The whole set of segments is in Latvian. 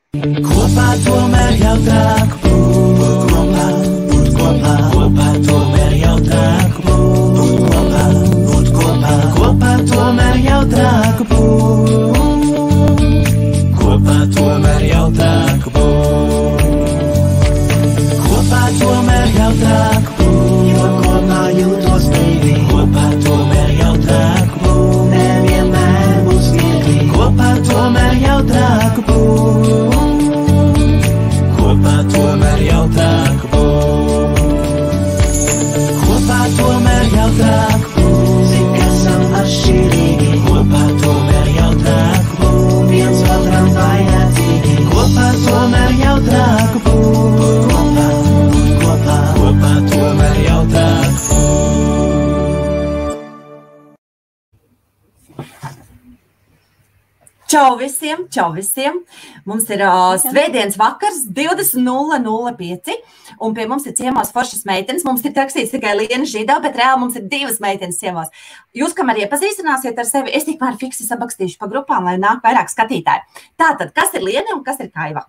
Kopā tomēr jautāk būt kopā tomēr jautāk būt kopā tomēr jautāk būt kopā tomēr jautāk būt kopā tomēr jautāk būt jo kopā jūtos brīvi kopā tomēr jautāk būt nevienmēr būs viegli kopā tomēr jautāk būt kopā tomēr jautāk būt kopā tomēr jautāk būt zin, ka esam atšķirīgi kopā tomēr jautāk būt viens otram vajadzīgi kopā tomēr jautāk būt kopā tomēr jautāk būt. Čau visiem, čau visiem. Mums ir svētdienas vakars, 20:05, un pie mums ir ciemās foršas meitenes. Mums ir rakstīts tikai Liena Židā, bet reāli mums ir divas meitenes ciemās. Jūs, kamēr iepazīstināsiet ar sevi, es tikmēr fiksi sabakstīšu pa grupām, lai nāk vairāk skatītāji. Tātad, kas ir Liena un kas ir Kaiva?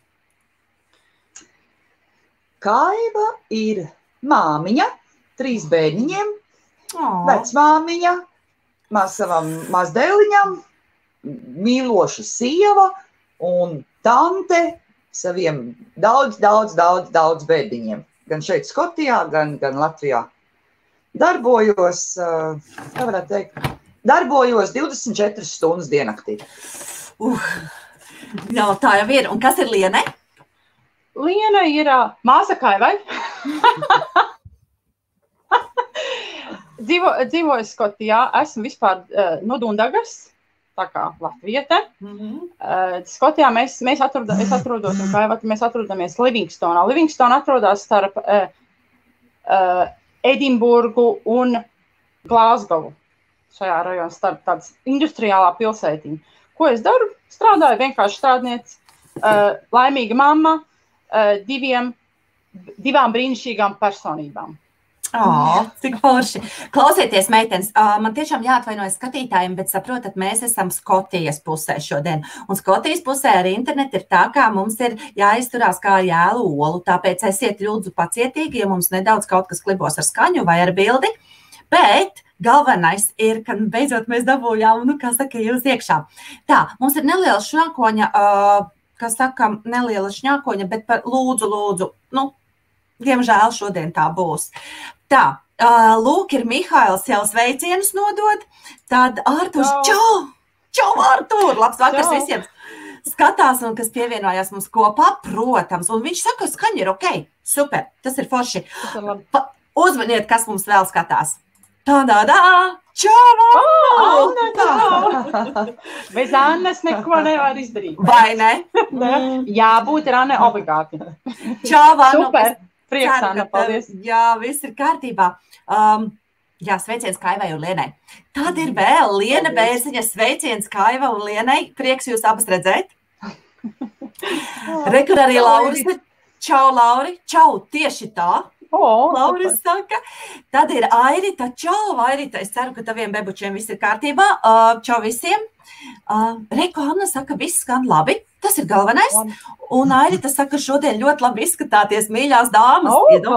Kaiva ir māmiņa, 3 bērniņiem, vecmāmiņa, savam mazdēliņam, mīloša sieva un tante saviem daudz bērniņiem. Gan šeit Skotijā, gan Latvijā. Darbojos 24 stundas diennaktī. Jā, tā jau ir. Un kas ir Lienai? Liena ir māsa Kaivai. Dzīvoju Skotijā, esmu vispār no Dundagas, tā kā latviete. Skotijā es atrodos un Kaiva, mēs atrodamies Livingstonā. Livingstona atrodas starp Edinburgu un Glasgowu. Šajā rajonā starp tāds industriālā pilsētiņa. Ko es daru? Strādāju vienkārši strādniec, laimīga mamma, divām brīnišķīgām personībām. Cik forši. Klausieties, meitenes, man tiešām jāatvainojas skatītājiem, bet saprotat, mēs esam Skotijas pusē šodien. Un Skotijas pusē ar internetu ir tā, kā mums ir jāizturās kā ar jēlu olu. Tāpēc esiet lūdzu pacietīgi, ja mums nedaudz kaut kas klibos ar skaņu vai ar bildi. Bet galvenais ir, ka beidzot mēs dabūjām, kā saka, jūs iekšā. Tā, mums ir neliela šņākoņa, bet par lūdzu, diemžēl šodien tā būs. Tā, lūk, ir Mihails jau sveicienus nodod, tad Ārturs, čau, Ārtur, labs vakars visiem skatās un kas pievienojās mums kopā, protams, un viņš saka, skaņa ir ok, super, tas ir forši. Uzvaniet, kas mums vēl skatās. Čau, Anna! Bez Annas neko nevar izdarīt. Vai ne? Jābūt ir Anna obligāti. Čau, Anna! Super! Prieks, Anna, paldies. Jā, viss ir kārtībā. Jā, sveiciens Kaivai un Lienai. Tad ir vēl Liena Bērziņa, sveiciens Kaiva un Lienai. Prieks jūs abas redzēt. Rekur arī Lauris. Čau, Lauri. Čau, tieši tā. Lauris saka. Tad ir Airita. Čau, Airita. Es ceru, ka taviem bebučiem viss ir kārtībā. Čau visiem. Reku Anna saka, viss skan labi. Tas ir galvenais. Un Airita saka, šodien ļoti labi izskatāties, mīļās dāmas.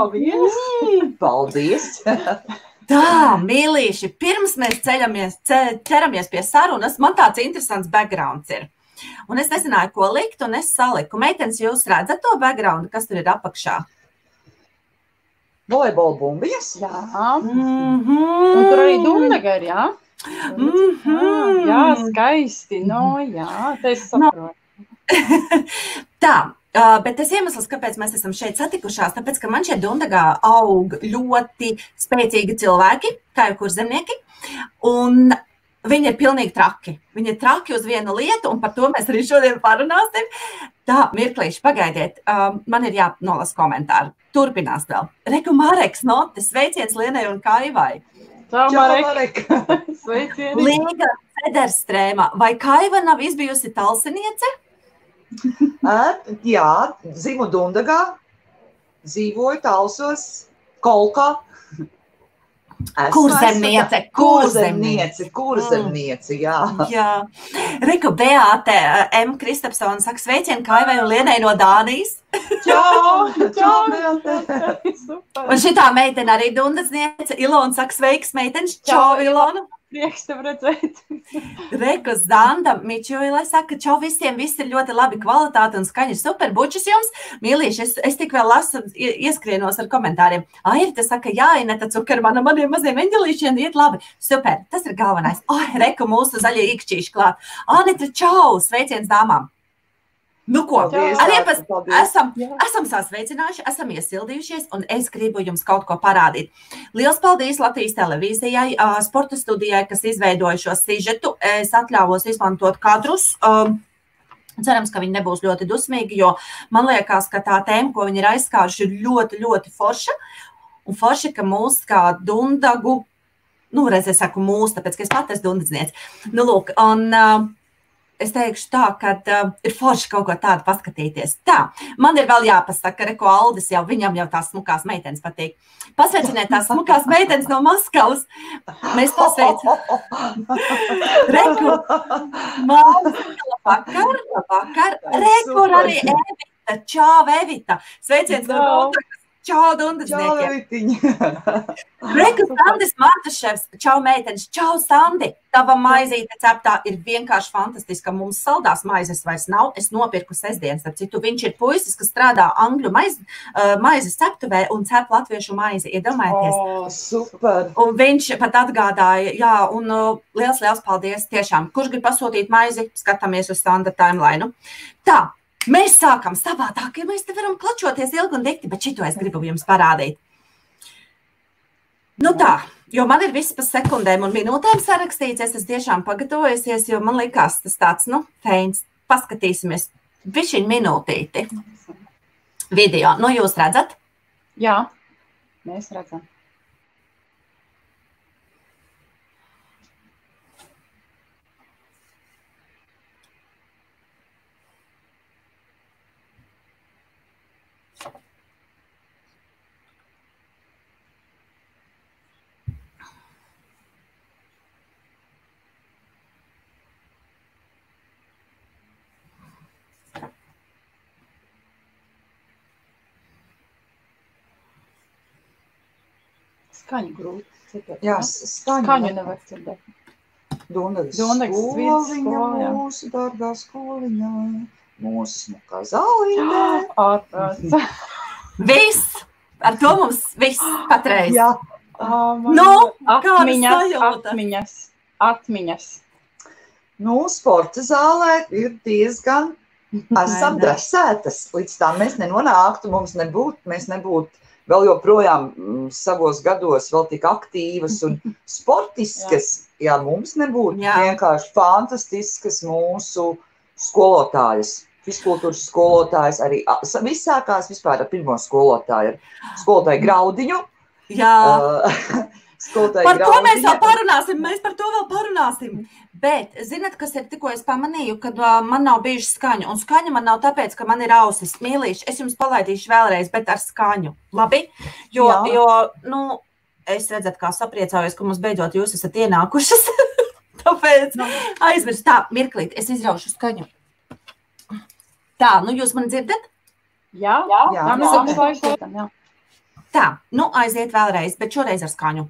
Paldies! Tā, mīlīši, pirms mēs ķeramies pie sarunas, man tāds interesants backgrounds ir. Un es nezināju, ko likt, un es saliku. Meitenes, jūs redzat to backgroundu, kas tur ir apakšā? Volejbola bumbiņas? Jā. Un tur arī Dundaga ir, jā? Jā, skaisti. Jā, te es saprotu. Tā, bet tas iemesls, kāpēc mēs esam šeit satikušās, tāpēc, ka man šeit Dundagā aug ļoti spēcīgi cilvēki, kā jau kurzemnieki, un viņi ir pilnīgi traki. Viņi ir traki uz vienu lietu, un par to mēs arī šodien parunāsim. Tā, mirklīši, pagaidiet, man ir jānolasa komentāri. Turpinās vēl. Reku Mareks notes, sveiciens Lienai un Kaivai. Čau, Marek! Sveicieni! Līga Federstrēma, vai Kaiva nav izbijusi talsiniece? Jā, dzimu Dundagā, dzīvoju Talsos, Kolkā. Kurzemniece, jā. Jā. Reku Beāte, M. Kristapsona saka sveicienu Kaivai un Lienai no Dānijas. Čau, Beāte. Un šitā meitene arī Dundasniece. Ilona saka sveiks meitenes. Čau, Ilona. Prieks tev redzēt. Reku Zanda Mičuile saka, čau visiem, viss ir ļoti labi kvalitāte un skaņa super. Bučus jums, mīlīši, es tik vēl lasu, ieskrienos ar komentāriem. Airita saka, jā, Ineta Cukermana, maniem maziem eņģelīšiem iet labi. Super, tas ir galvenais. Reku mūsu zaļie īkšķīši klāt. Anita, čau, sveiciens dāmām. Nu ko, arī esam sasveicinājuši, esam iesildījušies, un es gribu jums kaut ko parādīt. Liels paldies Latvijas televīzijai, sporta studijai, kas izveidoja šo sižetu. Es atļāvos izmantot kadrus. Cerams, ka viņi nebūs ļoti dusmīgi, jo man liekas, ka tā tēma, ko viņi ir aizskāruši, ir ļoti, ļoti forša. Un forši, ka mūs kā Dundagu, reiz es saku mūs, tāpēc, ka es pat esmu Dundasniece. Nu, lūk, un es teikšu tā, ka ir forši kaut ko tādu paskatīties. Tā, man ir vēl jāpasaka, Reko Aldis jau, viņam jau tās smukās meitenes patīk. Pasveiciniet tās smukās meitenes no Maskavas. Mēs pasveicam. Reku, labvakar. Reku arī Evita, čau Evita. Sveiciens no Dundagas. Čau, Dundasniekiem! Reku Sandis Martaševs, čau meitenes, čau Sandi! Tava maizīte ceptā ir vienkārši fantastiska. Mums saldās maizes vairs nav. Es nopirku sestdienas, ar citu. Viņš ir puisis, kas strādā angļu maizes ceptuvē un cep latviešu maizi. Iedomājieties. Super! Un viņš pat atgādāja, jā, un liels paldies tiešām. Kurš grib pasūtīt maizi? Skatāmies uz Sanda timeline. Tā. Mēs sākam savādāk, ja mēs te varam klačoties ilgi un dikti, bet šito es gribu jums parādīt. Nu tā, jo man ir viss pa sekundēm un minūtēm sarakstīts, es esmu tiešām pagatavojusies, jo man likās tas tāds, feins. Paskatīsimies bišķiņ minūtīti video. Nu, jūs redzat? Jā, mēs redzam. Skaņu grūti dzirdēt. Jā, skaņu nevar dzirdēt. Dundagas skoliņa, mūsu dārgā skoliņa, mūsu smukā zālītē. Ārprāts. Viss! Ar to mums viss patreiz. Jā. Atmiņas. Nu, sporta zālē ir diezgan esam dresētas. Līdz tā mēs nenonāktu, mēs nebūtu vēl joprojām savos gados vēl tik aktīvas un sportiskas, ja mums nebūtu vienkārši fantastiskas mūsu skolotājas, fiskultūras skolotājas, arī viss sākās vispār ar pirmo skolotāju, skolotāju Graudiņu. Jā. Par to mēs vēl parunāsim, Bet, zināt, kas ir tikko es pamanīju, kad man nav bijuši skaņu, un skaņa man nav tāpēc, ka man ir ausis. Mīlīši, es jums palaidīšu vēlreiz, bet ar skaņu. Labi? Jo es redzat, kā sapriecājos, ka mums beidzot jūs esat ienākušas. Tāpēc aizmirst. Tā, mirklīt, es izraušu skaņu. Tā, jūs mani dzirdat? Jā. Tā, aiziet vēlreiz, bet šoreiz ar skaņu.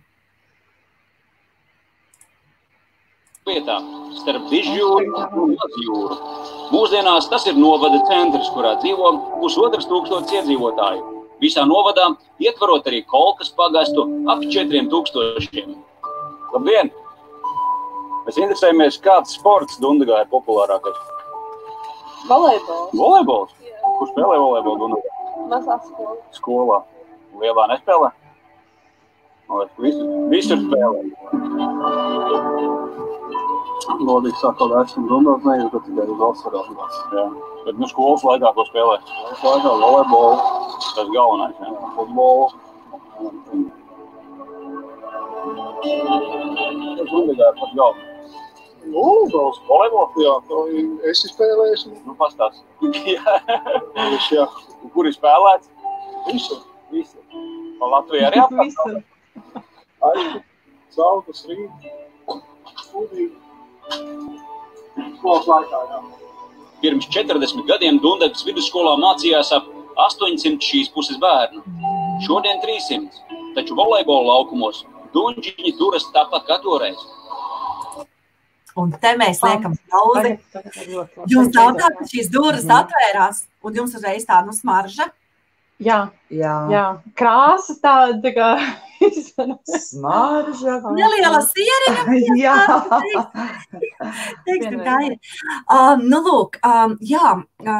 Vietā starp Dižjūru un Latjūru. Mūsdienās tas ir novada centrs, kurā dzīvo 1500 iedzīvotāju. Visā novadā ietvarot arī Kolkas pagastu ap 4000. Labdien! Mēs interesējamies, kāds sports Dundagā ir populārākais. Volejbols. Volejbols? Kur spēlē volejbolu Dundagā? Mazā skolā. Skolā. Lielā nespēlē? Visur spēlē. Godīgi sakot, esmu Dundās nejūtu, bet tikai uz Alsvarās. Jā, bet skolas laikā ko spēlē? Skolas laikā volejbolu. Tas galvenais, jā. Futbolu. Tas Dundagā ir pats galvenais. Volejbols. Volejbols? Jā, to esi spēlējis. Pastāst. Jā. Kur ir spēlēts? Visur. Pa Latviju arī apkārt? Aišku, saules rīt, ūdīgi. Skolas laikā, jā. Pirms 40 gadiem Dundagas vidusskolā mācījās ap 800 šīs puses bērnu. Šodien 300, taču volejbola laukumos dunģiņi turas tāpat kā toreiz. Un te mēs liekam pauzi. Jums nav tā, ka šīs durvis atvērās, un jums uzreiz tā smarža? Jā. Krāsas tā kā smarža. Neliela sieriņa. Jā. Teiksim, tā ir. Nu, lūk, jā,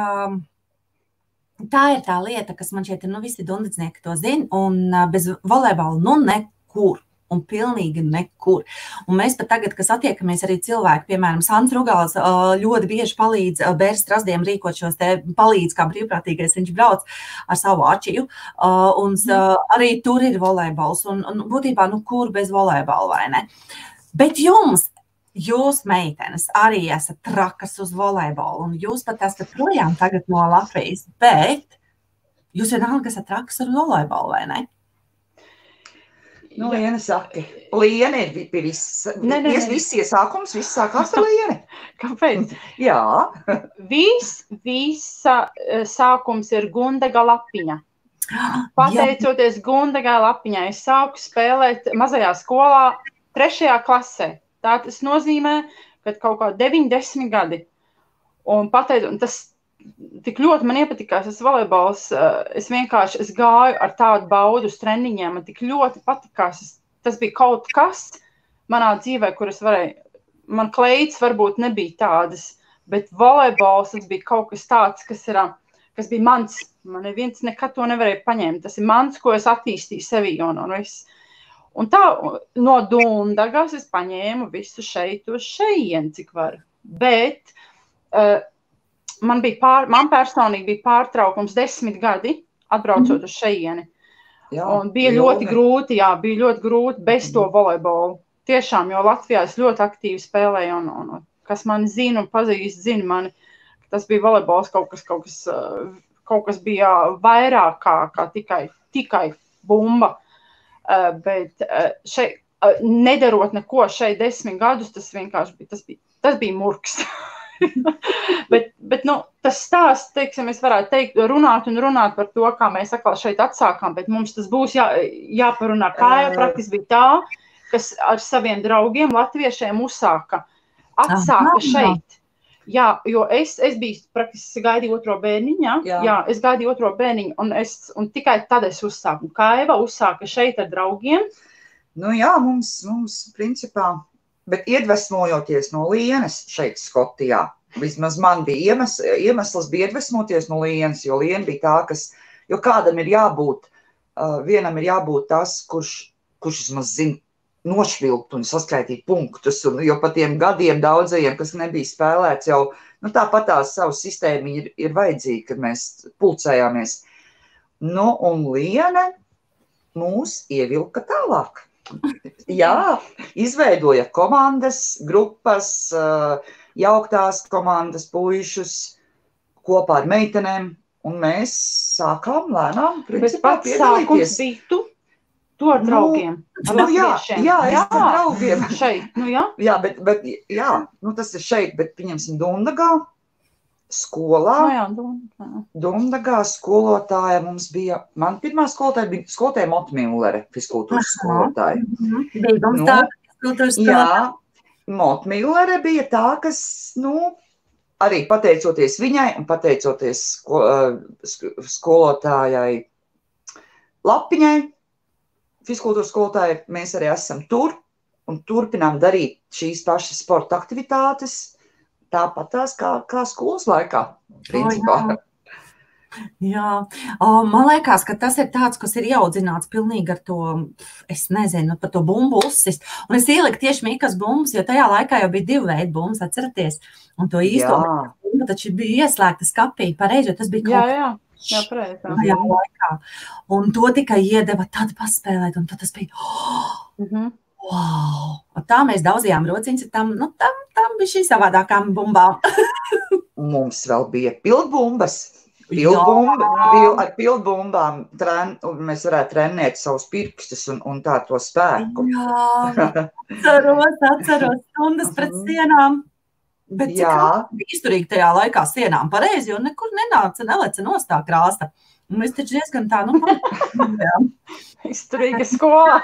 tā ir tā lieta, kas man šeit ir, visi dundadznieki to zina, un bez volejbola, nekur. Un pilnīgi nekur. Un mēs pat tagad, kas attiekamies arī cilvēki, piemēram, Sants Rugals ļoti bieži palīdz Bērs Strazdiem rīkot šos te palīdz, kā brīvprātīgais viņš brauc ar savu ačiju. Un arī tur ir volejbols. Un būtībā, kur bez volejbola, vai ne? Bet jūs meitenes, arī esat trakas uz volejbolu. Un jūs pat esat projām tagad no Latvijas. Bet jūs vienalga esat trakas ar volejbolu, vai ne? Liene saka, Liene ir pie viss iesākums, viss sākās ar Lieni. Kāpēc? Jā. Visa sākums ir Gundaga Lapiņa. Pateicoties Gundagai Lapiņai, es sāku spēlēt mazajā skolā 3. klasē. Tā tas nozīmē, ka kaut kā 9-10 gadi. Un tas tik ļoti man iepatikās tas volejbols, es gāju ar tādu baudu uz treniņiem, man tik ļoti patikās, tas bija kaut kas manā dzīvē, kur es varēju, man kleitas varbūt nebija tādas, bet volejbols tas bija kaut kas tāds, kas bija mans, man neviens nekad to nevarēja paņemt, tas ir mans, ko es attīstīju sevī, un tā no Dundagas es paņēmu visu šeit uz šeien, cik var, bet man personīgi bija pārtraukums 10 gadi, atbraucot uz šeieni. Un bija ļoti grūti bez to volejbolu. Tiešām, jo Latvijā es ļoti aktīvi spēlēju, un kas mani zina un pazīst, zina mani, ka tas bija volejbols kaut kas bija vairāk kā tikai bumba. Bet šeit, nedarot neko šeit 10 gadus, tas vienkārši bija murks. bet tas stāsts, teiksim, es varētu teikt, runāt par to, kā mēs atkal šeit atsākām, bet mums tas būs jāparunā, kā jau praktiski bija tā, kas ar saviem draugiem latviešiem atsāka šeit. Jā, jo es biju praktiski gaidīju otro bērniņu, es gaidīju otro bērniņu, un tikai tad es uzsāku. Kaiva uzsāka šeit ar draugiem. Mums principā, bet iedvesmojoties no Lienes šeit Skotijā, vismaz man bija iemesls bija iedvesmoties no Lienes, jo Liena bija tā, jo kādam ir jābūt, vienam ir jābūt tas, kurš vismaz zina nošvilpt un saskaitīt punktus, jo pa tiem gadiem daudzajiem, kas nebija spēlēts, jau tāpat tās savu sistēmu ir vajadzīga, kad mēs pulcējāmies. Un Liene mūs ievilka tālāk. Jā, izveidoja komandas, grupas, jauktās komandas, puišus kopā ar meitenēm, un mēs sākām lēnām principā piedalīties. Tu ar draugiem, ar latviešiem. Jā, es ar draugiem. Šeit, Jā, bet tas ir šeit, bet pieņemsim Dundagā. Skolā, Dundagā skolotāja mums bija, man pirmā skolotāja bija skolotāja Mota Millere, fizkultūras skolotāja. Jā, Mota Millere bija tā, kas, arī pateicoties viņai un pateicoties skolotājai Lapiņai, fizkultūras skolotāja, mēs arī esam tur un turpinām darīt šīs pašas sporta aktivitātes, tāpat tās kā skolas laikā, principā. Jā, man liekas, ka tas ir tāds, kas ir ieaudzināts pilnīgi ar to, es nezinu, par to bumbu uzsist. Un es ieliku tieši Mikas bumbas, jo tajā laikā jau bija 2 veidi bumbas, atceraties. Un to īsto bumbu taču bija ieslēgta skapī, pareizi, jo tas bija kaut pareizi. Laikā. Un to tikai iedeva tad paspēlēt, un tad tas bija... Wow! Un tā mēs daudzījām rociņas, tam bija šī savādākām bumbām. Mums vēl bija pildbumbas. Ar pildbumbām mēs varētu trenēt savus pirkstus un tā to spēku. Jā, atceros stundas pret sienām. Bet cik bija izturīgi tajā laikā sienām pareizi, jo nekur neleca nostā krāsta. Un mēs taču diezgan tā, izturīga skola.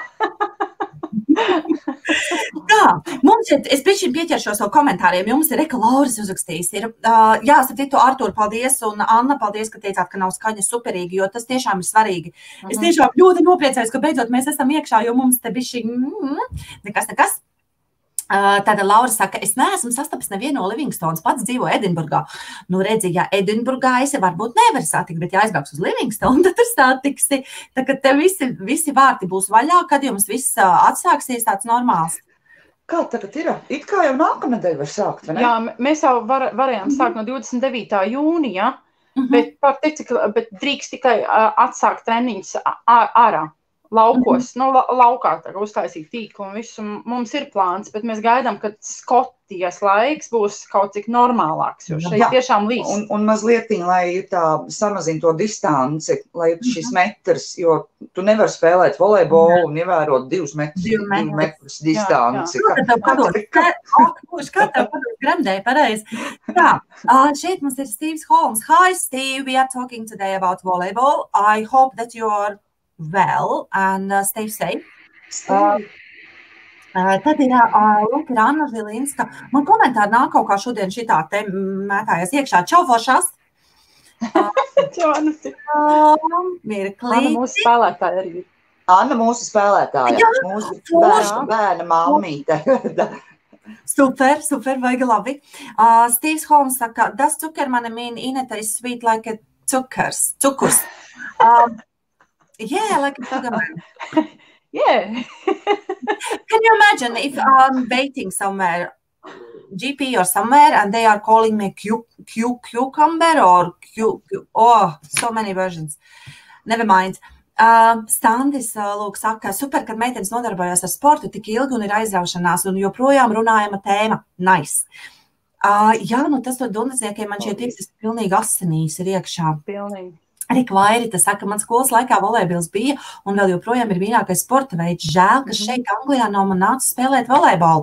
Tā, mums ir, es bišķiņ pieķeršos savu komentāriem, jums ir Reka Lauris uzrakstījis. Jā, sapratu, Artur, paldies, un Anna, paldies, ka teicāt, ka nav skaņa superīgi, jo tas tiešām ir svarīgi. Es tiešām ļoti nopriecājos, ka beidzot mēs esam iekšā, jo mums te bišķiņ, nekas. Tāda Laura saka, es neesmu sastapis nevienu no Livingstonas, pats dzīvo Edinburgā. Nu, redzi, ja Edinburgā esi varbūt nevar satikt, bet ja aizbrauks uz Livingstonu, tad tur satiksi. Tā, ka te visi vārti būs vaļā, kad jums viss atsāksies tāds normāls. Kā tagad ir? It kā jau nākamnedēļ var sākt, vai ne? Jā, mēs jau varējām sākt no 29. jūnija, bet drīkst tikai atsākt treniņus ārā. Laukos, laukā uztaisīt tīklu un visu. Mums ir plāns, bet mēs gaidām, ka Skotijas laiks būs kaut cik normālāks, jo šeit tiešām līs. Un mazlietiņ, lai tā samazina to distanci, lai šis metrs, jo tu nevari spēlēt volejbolu un ievērot 2 metrus distanci. Kā tev pados gremdēji pareizi? Tā, šeit mums ir Steve's Holmes. Hi, Steve, we are talking today about volleyball. I hope that you are well and stay safe. Tad ir Anna Žilinska. Man komentāri nāk kaut kā šodien šitā te mētājas iekšā. Čau, foršās! Čau, Anna. Mirklī. Mūsu spēlētāja arī. Anna mūsu spēlētāja. Mūsu bērna mammīte. Super, vajag labi. Steve's Holmes saka, does Zuckerman mean Ineta is sweet like a cukurs? Yeah, like a Zuckerman. Yeah. Can you imagine if I'm waiting somewhere, GP or somewhere, and they are calling me cucumber or so many versions. Never mind. Standis, lūk, saka, super, kad meitenes nodarbojas ar sportu tik ilgi un ir aizraušanās un joprojām runājama tēma. Nice. Jā, nu tas to dundasniekiem man šeit ir pilnīgi asinīs ir iekšā. Pilnīgi. Rika Vairita saka, man skolas laikā volejbols bija un vēl joprojām ir mīļākais sporta veids. Žēl, ka šeit Anglijā nav man nācis spēlēt volejbolu.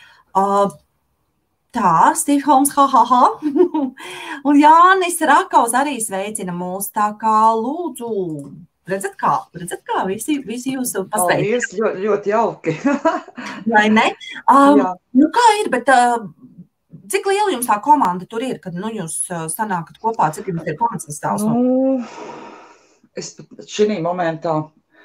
Tā, Steve Holmes, Un Jānis Rakaus arī sveicina mūs, tā kā lūdzu, redzat kā, visi jūsu pasveicina. Paldies, ļoti jauki. Vai ne? Nu kā ir, bet cik liela jums tā komanda tur ir, kad jūs sanākat kopā, cik jums ir komandas sastāvs? Es pat šī momentā,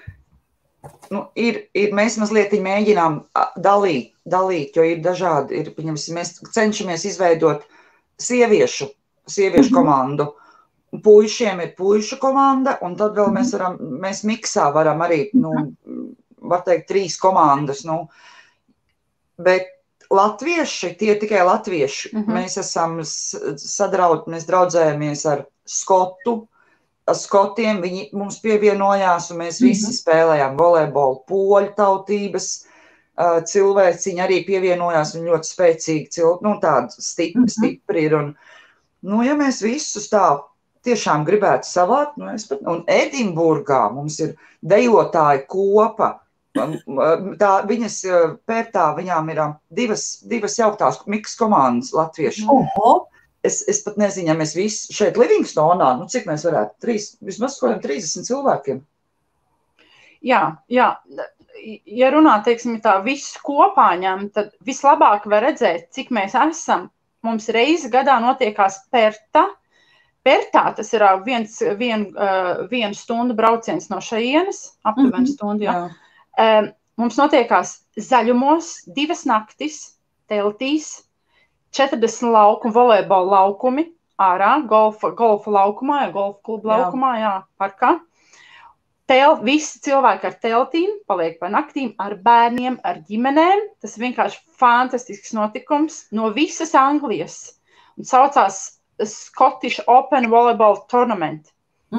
mēs mazliet mēģinām dalīt, jo ir dažādi, mēs cenšamies izveidot sieviešu komandu. Puišiem ir puišu komanda, un tad vēl mēs miksā varam arī, var teikt, 3 komandas, bet latvieši, tie tikai latvieši. Mēs esam mēs draudzējamies ar skotiem, viņi mums pievienojās, un mēs visi spēlējām volejbolu. Poļu tautības cilvēciņi arī pievienojās, un ļoti spēcīgi tādi stipri ir. Un, ja mēs visus tā tiešām gribētu savākt, un Edinburgā mums ir dejotāji kopa, viņas pērtā, viņām ir divas jauktās miks komandas latvieši. Es pat nezinu, ja mēs visi šeit Livingstonā, cik mēs varētu, vismaz 30 cilvēkiem. Jā, ja runā, teiksim, tā visu kopā ņem, tad vislabāk var redzēt, cik mēs esam. Mums reizi gadā notiekās Pertā, tas ir viena stunda brauciens no šejienes, aptuveni stundu, jā. Mums notiekās Zaļumos 2 naktis, teltīs, 40 lauku, volejbola laukumi, ārā, golfa laukumā, golfa kluba laukumā, parkā. Visi cilvēki ar teltīm, paliek pa naktīm, ar bērniem, ar ģimenēm. Tas ir vienkārši fantastisks notikums no visas Anglijas. Un saucās Scottish Open Volleyball Tournament.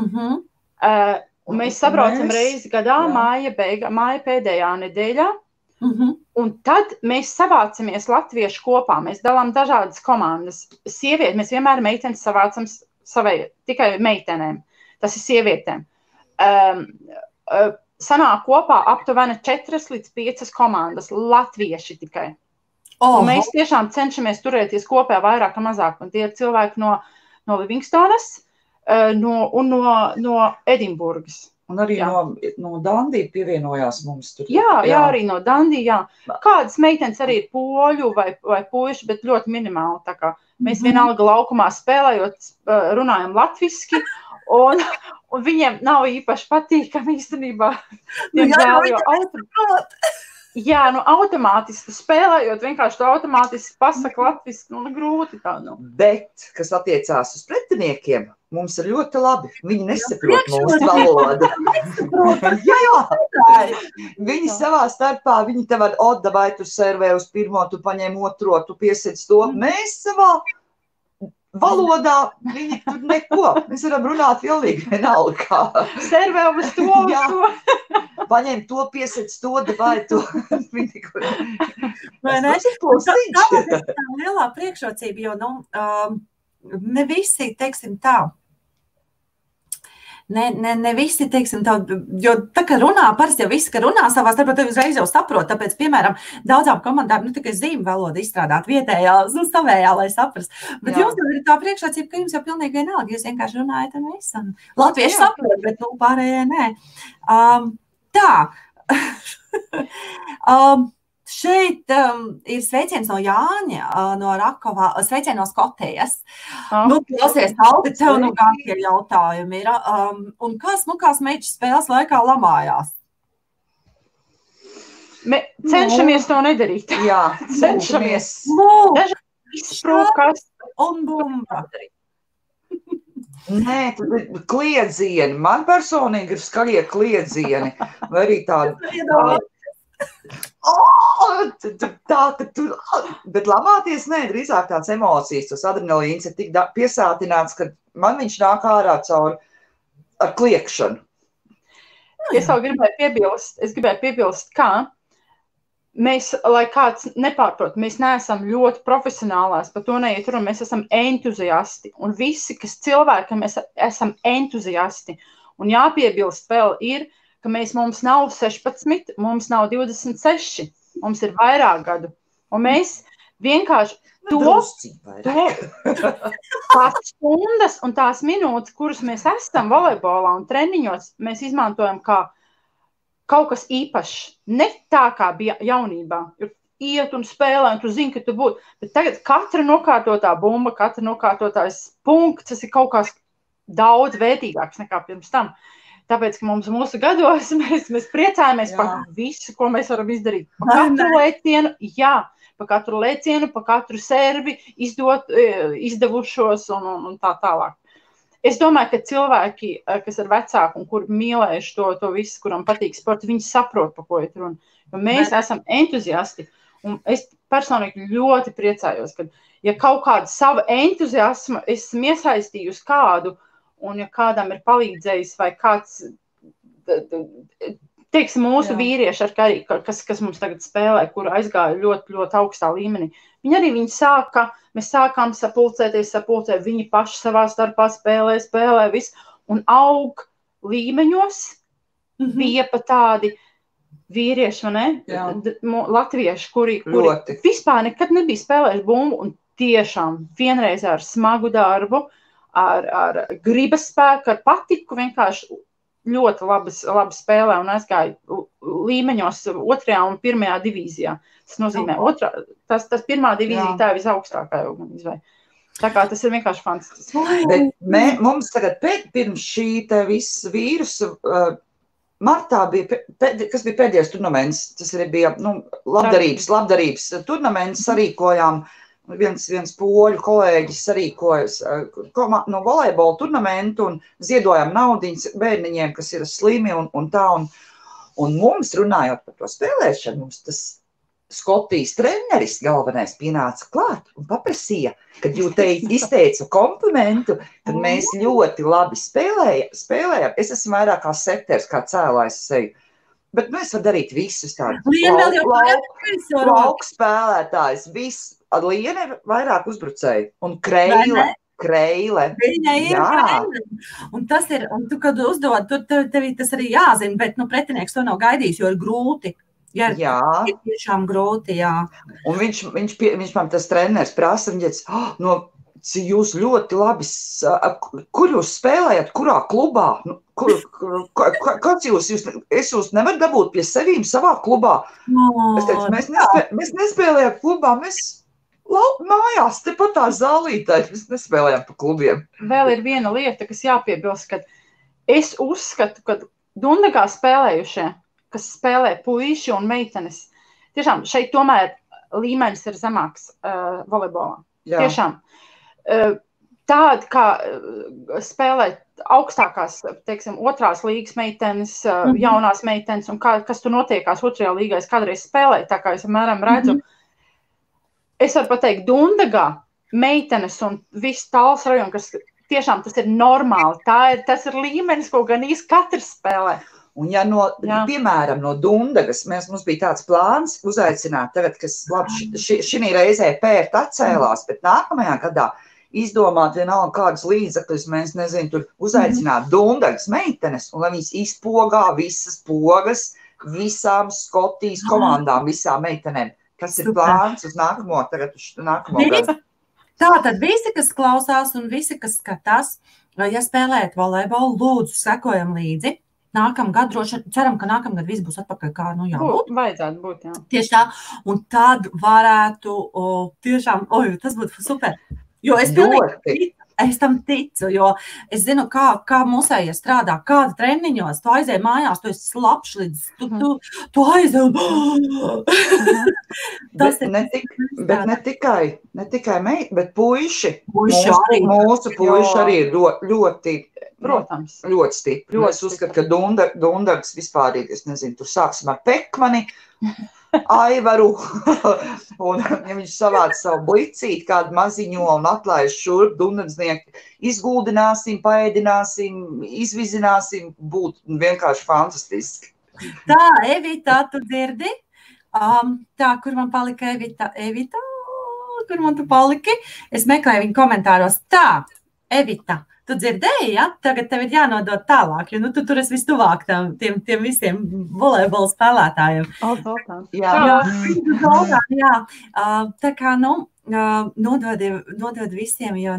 Un mēs sabraucam reizi gadā, māja pēdējā nedēļā, un tad mēs savācamies latviešu kopā, mēs dalām dažādas komandas. Sievietes, mēs vienmēr meitenes savācam tikai meitenēm. Tas ir sievietēm. Sanāk kopā aptuveni 4 līdz 5 komandas, latvieši tikai. Un mēs tiešām cenšamies turēties kopā vairāk un mazāk. Un tie ir cilvēki no Livingstonas un no Edinburgas. Un arī no Dandija pievienojās mums tur. Jā, arī no Dandija, jā. Kādas meitenes arī ir poļu vai puiši, bet ļoti minimāli. Tā kā mēs vienalga laukumā spēlējot, runājam latviski, un viņiem nav īpaši patīkami īstenībā. Jā, automātiski spēlējot, vienkārši to automātiski pasaka latviski, grūti tā. Bet, kas attiecās uz pretiniekiem, mums ir ļoti labi. Viņi nesaprot mūsu valodu. Jā. Viņi savā starpā, viņi te var, vai tu servē uz pirmo, tu paņem otro, tu piesēc to. Mēs savā valodā, viņi tur neko. Mēs varam runāt pilnīgi vienalga. Servē uz to, uz to. Paņem to, piesēc to, vai to. Vai ne? Tā ir lielā priekšrocība, jo, ne visi, teiksim tā, Ne visi, teiksim, tā, jo tā, ka runā, parasti jau visi, ka runā savā starpā, tev uzreiz jau saprot, tāpēc, piemēram, daudzām komandām, tikai zīme valoda izstrādāt vietējā, savējā, lai saprast. Bet jums jau ir tā priekšrocība, ka jums jau pilnīgi vienalga, jūs vienkārši runājat un visu. Latvieši saprot, bet, pārējie nē. Tā. Šeit ir sveiciens no Jāņa, no Rakovā, sveiciens no Skotijas. Klausies, Aldi, tev kākie jautājumi ir. Un kas meitas spēles laikā lamājās? Cenšamies to nedarīt. Jā, cenšamies. Izsprūkas un bumba. Nē, kliedzieni. Man personīgi ir skaļie kliedzieni. Vai arī tādi... Bet lamāties, drīzāk tāds emocijas, tas adrenalīns ir tik piesātināts, ka man viņš nāk ārā cauri ar kliekšanu. Es gribēju piebilst, kā mēs, lai kāds nepārprot, mēs neesam ļoti profesionālās, par to neiet runa, mēs esam entuziasti, un visi, kas cilvēki, mēs esam entuziasti, un jāpiebilst vēl ir, ka mums nav 16, mums nav 26, mums ir vairāk gadu. Un mēs vienkārši tās stundas un tās minūtes, kuras mēs esam volejbolā un treniņos, mēs izmantojam kā kaut kas īpašs. Ne tā kā bija jaunībā. Iet un spēlē, un tu zini, ka tu būtu. Bet tagad katra nokārtotā bumba, katra nokārtotājs punkts, tas ir kaut kas daudz vērtīgāks nekā pirms tam. Tāpēc, ka mūsu gados mēs priecājamies par visu, ko mēs varam izdarīt. Pa katru lēcienu, pa katru servi, izdevušos un tā tālāk. Es domāju, ka cilvēki, kas ir vecāki un kur mīlējuši to visu, kuram patīk sports, viņi saprot, pa ko ir runa. Jo mēs esam entuziasti. Un es personīgi ļoti priecājos, ka ja kaut kādu savu entuziasmu esmu iesaistījusi kādu, un ja kādam ir palīdzējis vai kāds, teiksim, mūsu vīrieši, kas mums tagad spēlē, kur aizgāja ļoti, ļoti augstā līmenī, viņi mēs sākām sapulcēties, viņi paši savā starpā spēlē visu, un aug līmeņos bija pat tādi vīrieši, vai ne? Latvieši, kuri vispār nekad nebija spēlējuši bumbu, un tiešām vienreiz ar smagu darbu, ar gribas spēku, ar patiku vienkārši ļoti labi spēlē un aizgāja līmeņos 2. un 1. divīzijā. Tas nozīmē, tas 1. divīzija tā ir visaugstākā jau gan izvēja. Tā kā tas ir vienkārši fantastiski. Bet mums tagad pirms šī te viss vīrusu, martā bija, kas bija pēdējais turnaments, tas arī bija labdarības turnaments, sarīkojām. Viens poļu kolēģis sarīkojas no volejbola turnamentu un ziedojām naudiņas bērniņiem, kas ir slimi un tā. Un mums, runājot par to spēlēšanu, mums tas Skotijas treneris galvenais pienāca klāt un paprasīja, kad izteica komplimentu, kad mēs ļoti labi spēlējam. Es esmu vairāk kā setters, kā cēlājs seju. Bet mēs varam darīt visus tādus lauku spēlētājus, viss. Liena ir vairāk uzbrucēji un Kreile. kreile. Viņa ir kreile. Un tas ir, un tu, kad uzdod, tev tas arī jāzina, bet, pretinieks to nav gaidījis, jo ir grūti. Jā. Ir tiešām grūti, jā. Un viņš man tas treneris prasa, viņš jūs ļoti labi, kur jūs spēlējat, kurā klubā? Kāds es jūs nevaru dabūt pie sevīm savā klubā? Es teicu, mēs nespēlējam klubā, mēs mājās, tepat tā zālītē, mēs nespēlējam pa klubiem. Vēl ir viena lieta, kas jāpiebilst, ka es uzskatu, ka Dundagā spēlējušie, kas spēlē puiši un meitenes, tiešām šeit tomēr līmenis ir zemāks volejbolā. Jā. Tiešām. Tāda, kā spēlēt augstākās, teiksim, otrās līgas meitenes, jaunās meitenes, un kas tur notiekās otrajā līgā, es kādreiz spēlēju, tā kā es apmēram redzu. Es varu pateikt, Dundagā meitenes un viss Tāls rajonu, kas tiešām tas ir normāli, tas ir līmenis, ko gan īsti katrs spēlē. Un piemēram, no Dundagas mums bija tāds plāns uzaicināt tagad, kas labi, šī reizē pērt atcēlās, bet nākamajā gadā izdomāt vienalga kādas līdzekļus, mēs nezinu, tur uzaicināt Dundagas meitenes, un lai viņas izpogā visas pogas visām Skotijas komandām, visām meitenēm. Tas ir plāns uz nākamo gadu. Tātad visi, kas klausās un visi, kas skatās, ja spēlējat volejbolu, lūdzu, sekojam līdzi. Nākamgad, droši ceram, ka nākamgad viss būs atpakaļ, kā jābūt. Vajadzētu būt, jā. Tieši tā, un tad varētu tiešām, tas būtu super. Jo es tam ticu, jo es zinu, kā mūsējie strādā, kāda treniņos, tu aizēj mājās, tu esi slapš līdz, tu aizēj. Bet ne tikai meiti, bet puiši. Mūsu puiši arī ir ļoti, protams, ļoti stipri. Es uzskatu, ka Dundagas vispārīgi, es nezinu, tur sāksim ar Pekmani, Aivaru, un ja viņš savāc savu blicīti, kādu maziņo un atlaiž šurp, Dundagsnieki, izguldināsim, paēdināsim, izvizināsim, būtu vienkārši fantastiski. Tā, Evita, tu dzirdi? Tā, kur man palika Evita, kur man tu paliki? Es meklēju viņu komentāros. Tā, Evita, tu dzirdēji, ja? Tagad tev ir jānodot tālāk, jo tu tur esi vistuvāk tiem visiem volejbola spēlētājiem. Jā. Tā kā, nodod visiem, jo,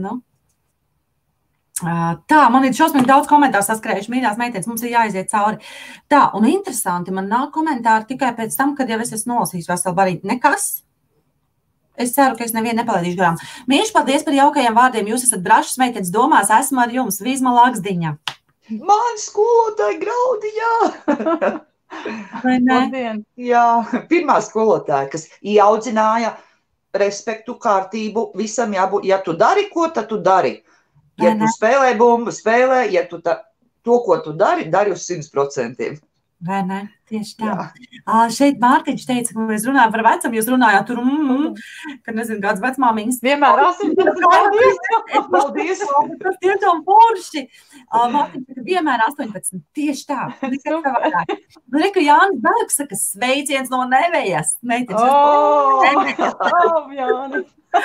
tā, man ir šausmīgi daudz komentāru saskrējuši, mīļās meitenes, mums ir jāiziet cauri. Tā, un interesanti, man nāk komentāri tikai pēc tam, kad jau es esmu nolasījis veselu barīti. Nekas? Es ceru, ka es nevienu nepalaidīšu garām. Mīļš, paldies par jaukajiem vārdiem. Jūs esat brašas meitenes domās, esmu ar jums. Vīzma Lāksdiņa. Man skolotāja Graudiņā. Vai ne? Jā, pirmā skolotāja, kas ieaudzināja respektu, kārtību, visam jābūt. Ja tu dari, ko tad tu dari? Ja tu spēlē bumbu, spēlē, ja tu to, ko tu dari uz 100%. Vai ne? Tieši tā. Šeit Mārtiņš teica, ka mēs runājam par vecam, jūs runājāt tur, ka nezinu, kāds vecmāmiņas. Vienmēr 18. Paldies. Tas tiešām forši. Mārtiņš saka, vienmēr 18. Tieši tā. Reka Jānis Bergs saka, sveiciens no Nevejas. Jāni.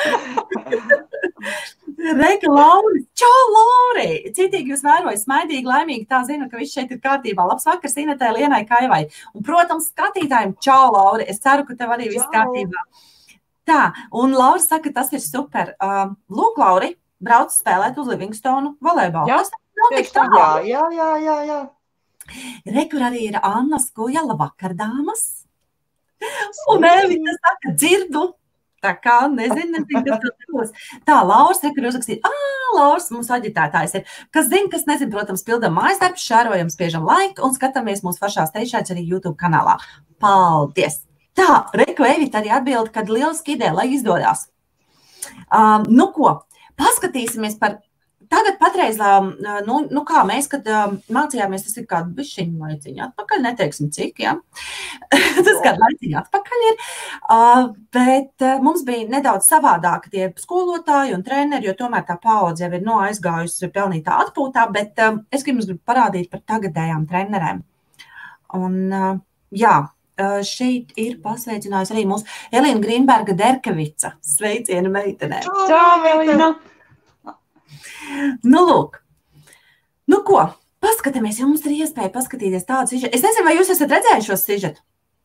Reka Lauri, čau Lauri! Citīgi jūs vēroju, smaidīgi, laimīgi, tā zinu, ka viss šeit ir kārtībā. Labs vakars Inetē, Lienai, Kaivai. Un, protams, skatītājiem, čau Lauri, es ceru, ka tev arī viss kārtībā. Tā, un Laura saka, tas ir super. Lūk, Lauri, brauc spēlēt uz Livingstonu volejbolu. Jā, jā. Rekur arī ir Anna Skujala vakardāmas. Un Evita saka, dzirdu. Tā kā, nezinu, kas tur būs. Tā, Lauris, rekur uzrakstīt. Lauris, mums aģitētājs ir. Kas zina, kas nezinu, protams, pildam mājasdarbus, šērojam, spiežam laiku un skatāmies mūsu pašās teišāts arī YouTube kanālā. Paldies! Tā, reku Evita arī atbild, kad lieliski ideja, lai izdodās. Nu ko, paskatīsimies par... Tagad patreiz, kā mēs, kad mācījāmies, tas ir kādu bišķiņu laiciņu atpakaļ, neteiksim cik, jā. Tas kādu laiciņu atpakaļ ir, bet mums bija nedaudz savādāk tie skolotāji un treneri, jo tomēr tā paudze jau ir aizgājusi pelnītā atpūtā, bet es gribu parādīt par tagadējām trenerēm. Un, jā, šeit ir pasveicinājusi arī mūsu Elīna Grīnberga Derkevica. Sveicienu meitenēm. Čau, Elīna! Nu, lūk. Nu, ko? Paskatāmies, ja mums ir iespēja paskatīties tādu sižetu. Es nezinu, vai jūs esat redzējuši šo sižetu?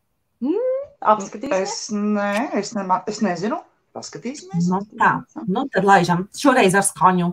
Apskatīsimies. Es nezinu. Paskatīsimies. Nu, tā. Nu, tad laižam. Šoreiz ar skaņu.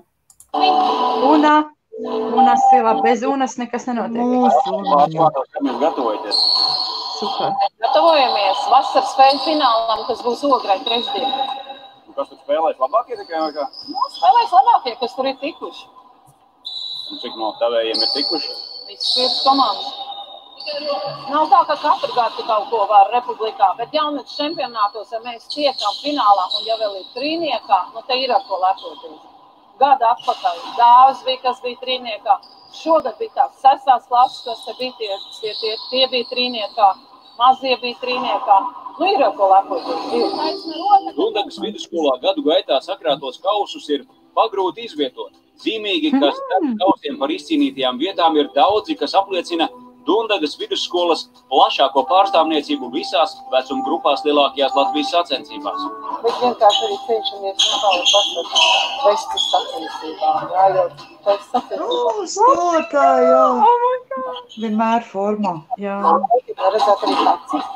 Unas silā. Bez unas nekas nenotiek. Pārslētos, ka mēs gatavojaties. Super. Gatavojamies vasaras spēļu finālam, kas būs ograi trešdien. Kas tur spēlēs labākie tikai vai kā? Nu, spēlēs labākie, kas tur ir tikuši. Un cik no tavējiem ir tikuši? Visas 5 komandas. Nav tā, ka katru gadu kaut ko var republikā, bet jaunatnes čempionātos, ja mēs tiekam finālā un ja vēl ir trīniekā, nu te ir ar ko lepoties. Gada atpakaļ Dāvs bija, kas bija trīniekā. Šogad bija tās 6. klases, kas te bija, tie bija trīniekā, mazie bija trīniekā. Nu ir ar ko lepoties. Dundagas vidusskolā gadu gaitā sakrātos kausus ir pagrūti izvietot. Zīmīgi, ka starp kausiem par izcīnītajām vietām ir daudzi, kas apliecina Dundagas vidusskolas plašāko pārstāvniecību visās vecuma grupās lielākajās Latvijas sacensībās. Bet vienkārši arī cenšamies vestis sacensībā. Jā, jau tas sacensībā. Skolotāji, jā. Vienmēr formā. Jā. Redzēt arī tāds.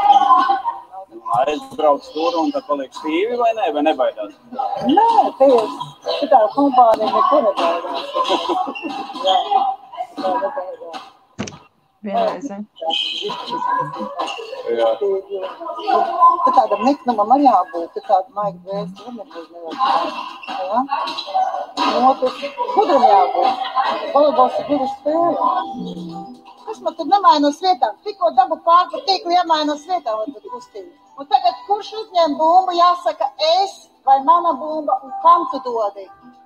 Aizbrauc tur un tad paliek stīvi vai ne, vai nebaidās? Nē, te ir šitā kompānija neko nebaidās. Jā, tā nebaidās. Vienreiz. Te tādam niknumam arī jābūt, te tāda maiga vēsti, nebūs nevajag. Jā? Otrs, gudram jābūt. Volejbols ir 2 spēles. Kas man tur nemainos vietām? Tikko dabu pārpa tīkli jāmainos vietām, lai tad kustību. Un tagad, kurš uzņem bumbu, jāsaka es vai mana bumba, un kam tu dodi?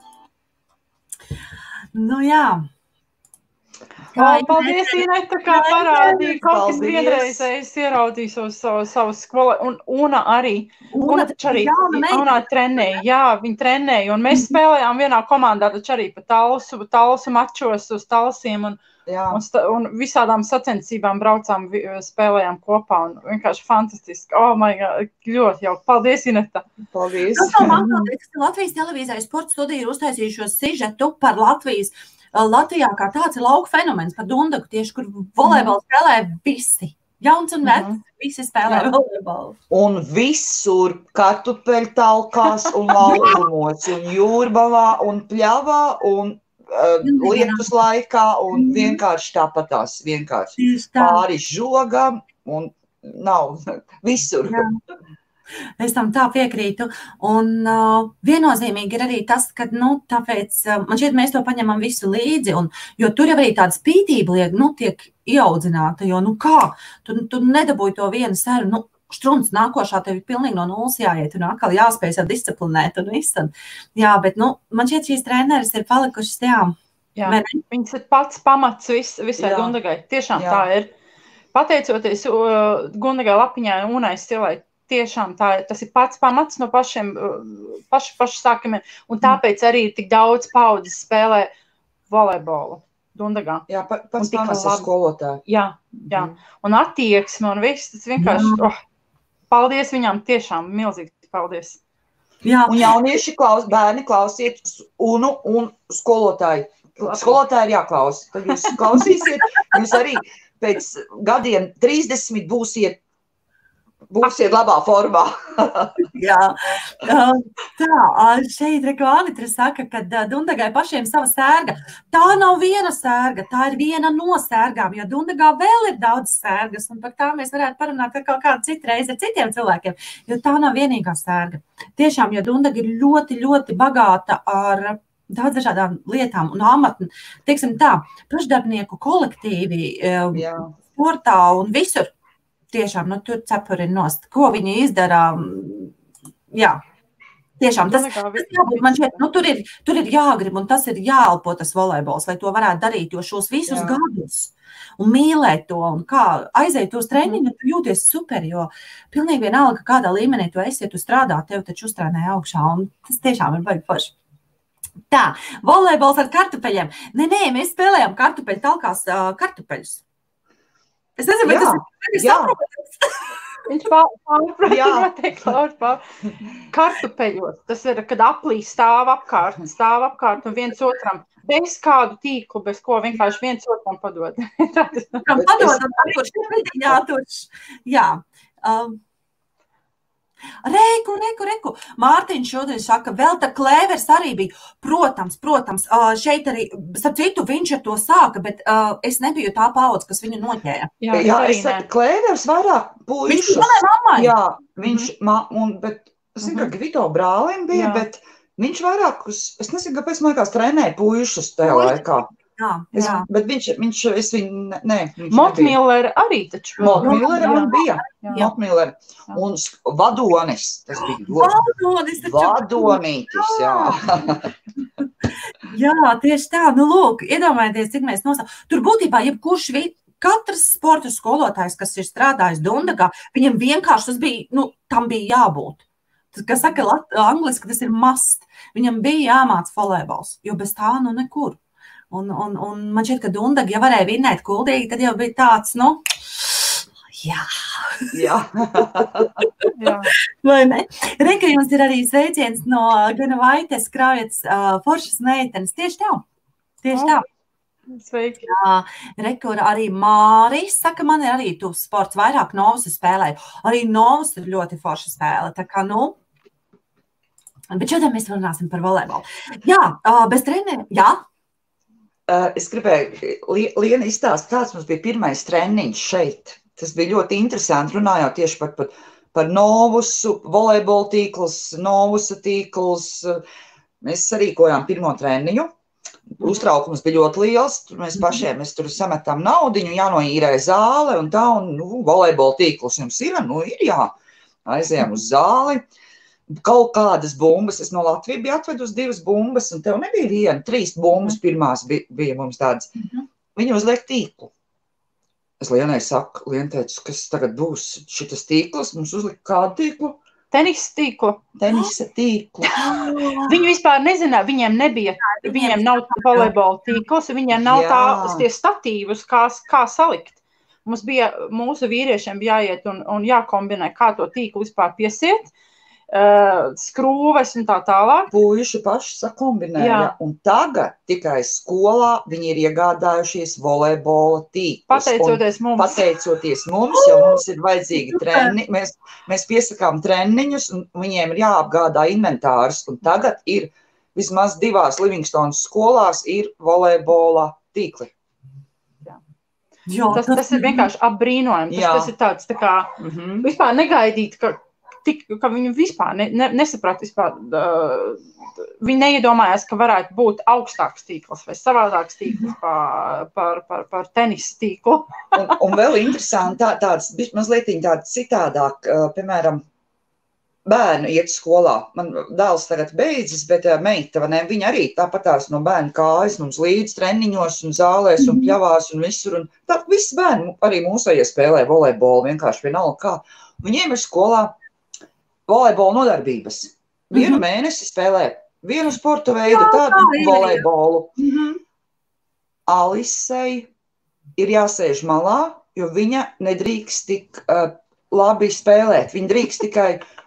Nu, jā. Paldies, Ineta, kā parādīja, kaut kas vienreizējs ieraudīs savu skolu, un Una arī. Una taču arī, Una trenēja, jā, viņa trenēja, un mēs spēlējām vienā komandā, taču arī pa talsu mačos uz talsiem, un visādām sacensībām braucām, spēlējām kopā, un vienkārši fantastiski. Oh my God, ļoti jauki. Paldies, Ineta. Paldies. Latvijas televīzijas sporta studija ir uztaisījušos sižetu par Latvijā kā tāds ir lauku fenomens par Dundagu, tieši, kur volejbolu spēlē visi. Jauns un vecs, visi spēlē volejbolu. Un visur kartupeļtalkās un laukumos, un jūrbalā, un pļavā, un lietus laikā, un vienkārši tāpatās, vienkārši pāri žogam, un nav visur. Jā. Es tam tā piekrītu. Un viennozīmīgi ir arī tas, ka, tāpēc, man šķiet, mēs to paņemam visu līdzi, jo tur jau arī tāda spītība tiek ieaudzināta, jo, kā, tu nedabūji to vienu seru, štrunts nākošā tev ir pilnīgi no nulles jāiet, un atkal jāspēj sev disciplinēt un viss. Jā, bet, man šķiet, šīs treneris ir palikušas, Jā, viņas ir pats pamats visai Dundagai. Tiešām tā ir. Pateicoties Dundagai Lapiņai un Unai Stilai, tiešām tas ir pats pamats no pašu sākumiem, un tāpēc arī tik daudz paudzes spēlē volejbolu Dundagā. Jā, pats pamats ir skolotāji. Jā. Un attieksme un viss, tas vienkārši, paldies viņām, tiešām milzīgi paldies. Jā. Un jaunieši bērni klausiet Unu un skolotāji. Skolotāji ir jāklaus. Tad jūs klausīsiet, jūs arī pēc gadiem 30 būsiet labā formā. Jā. Šeit Anitra saka, ka Dundagai pašiem sava sērga. Tā nav viena sērga, tā ir viena no sērgām, jo Dundagā vēl ir daudz sērgas, un par tā mēs varētu parunāt kaut kādu citu reizi ar citiem cilvēkiem, jo tā nav vienīgā sērga. Tiešām, jo Dundaga ir ļoti, ļoti bagāta ar daudz dažādām lietām un amatni. Teiksim tā, pašdarbnieku kolektīvi, sportā un visur. Tiešām, tur cepuri nost. Ko viņi izdara? Jā, tiešām. Tas jābūt, man šeit, tur ir jāgrib un tas ir jāelpo tas volejbols, lai to varētu darīt, jo šos visus gadus un mīlēt to un kā aiziet uz treniņu, tu jūties super, jo pilnīgi vienalga, kādā līmenī tu esi, ja tu strādā, tev taču uztrēnē augšā un tas tiešām ir baigi forši. Tā, volejbols ar kartupeļiem. Nē, mēs spēlējām kartupeļu talkās kartupeļus. Es nezinu, vai tas ir saprotams. Viņš pārprot noteikti kartupeļos. Tas ir, kad aplī stāv apkārt un viens otram. Bez kādu tīklu, bez ko vienkārši viens otram padod. Padod un kurš ir jāturš. Jā. Reku. Mārtiņš šodien saka, vēl tā Klēvers arī bija. Protams, šeit arī, starp citu, viņš ar to sāka, bet es nebiju tā paudze, kas viņu noķēra. Jā, es saku, Klēvers vairāk puišus. Viņš manai mammai. Jā, viņš, bet es zinu, ka Gvido brālim bija, bet viņš vairāk es nezinu, kāpēc man liekas trenēja puišus tajā laikā. Jā. Bet viņš es viņu, Motmiller arī taču. Motmiller man bija. Motmiller. Un Vadonis, tas bija ļoti. Vadonītis, jā. Jā, tieši tā. Nu, lūk, iedomājieties, cik mēs Tur būtībā, katrs sporta skolotājs, kas ir strādājis Dundagā, viņam vienkārši tas bija, tam bija jābūt. Kas saka angliski, tas ir must. Viņam bija jāmāc volejbols, jo bez tā, nekur. Un man šķiet, ka Dundaga, ja varēja vinnēt kuldīgi, tad jau bija tāds, jā. Vai ne? Reka, jums ir arī sveiciens no Gana Vaites Kraujats foršas meitenes. Tieši tā. Sveiki. Jā, Rekur arī Māris saka, man ir arī tuvs sports, vairāk Novus spēlēju. Arī Novus ir ļoti forša spēle, tā kā, Bet šodien mēs runāsim par volejbolu. Jā, bez trenera, jā. Es gribēju, Liena izstāst, kāds mums bija pirmais treniņš šeit. Tas bija ļoti interesanti, runājot tieši par Novusu, volejbola tīklus, Novusa tīklus. Mēs sarīkojām pirmo treniņu. Uztraukums bija ļoti liels. Mēs mēs tur sametām naudiņu, jānoīrē zāle un tā, un volejbola tīklus jums ir, jā. Aizējām uz zāli. Kaut kādas bumbas, es no Latvijas biju atvedusi 2 bumbas, un tev nebija viena, 3 bumbas pirmās bija mums tādas. Viņi uzliek tīklu. Es Lienai saku, Liena teicu, kas tagad būs šitas tīkls, mums uzlika kādu tīklu? Tenisa tīklu. Viņi vispār nezināja, viņiem nav volejbola tīkls, viņiem nav tie statīvus, kā salikt. Mums bija, mūsu vīriešiem bija jāiet un jākombinē, kā to tīklu vispār piesiet. Skrūves un tā tālāk. Puiši paši sakombinēja. Un tagad tikai skolā viņi ir iegādājušies volejbola tīklus. Pateicoties mums, jo mums ir vajadzīgi treniņi. Mēs piesakām treniņus un viņiem ir jāapgādā inventārs. Un tagad ir vismaz 2 Livingstonas skolās ir volejbola tīkli. Tas ir vienkārši apbrīnojami. Tas ir tāds tā kā vispār negaidīt, ka viņi vispār nesaprata vispār, viņi neiedomājās, ka varētu būt augstāks tīkls vai savādāks tīkls par tenisa tīklu. un vēl interesanti, tāds mazliet tāds citādāk, piemēram, bērnu iet skolā. Man dēls tagad beidzis, bet meita, viņa arī tāpatās no bērnu kājas mums līdz treniņos un zālēs un pļavās un visur. Un tā visi bērni arī mūsējie spēlē volejbolu, vienkārši vienalga kā. Viņiem ir skolā volejbola nodarbības. Vienu mēnesi spēlē vienu sporta veidu, tādu volejbolu. Alisei ir jāsēž malā, jo viņa nedrīkst tik labi spēlēt. Viņa drīkst tikai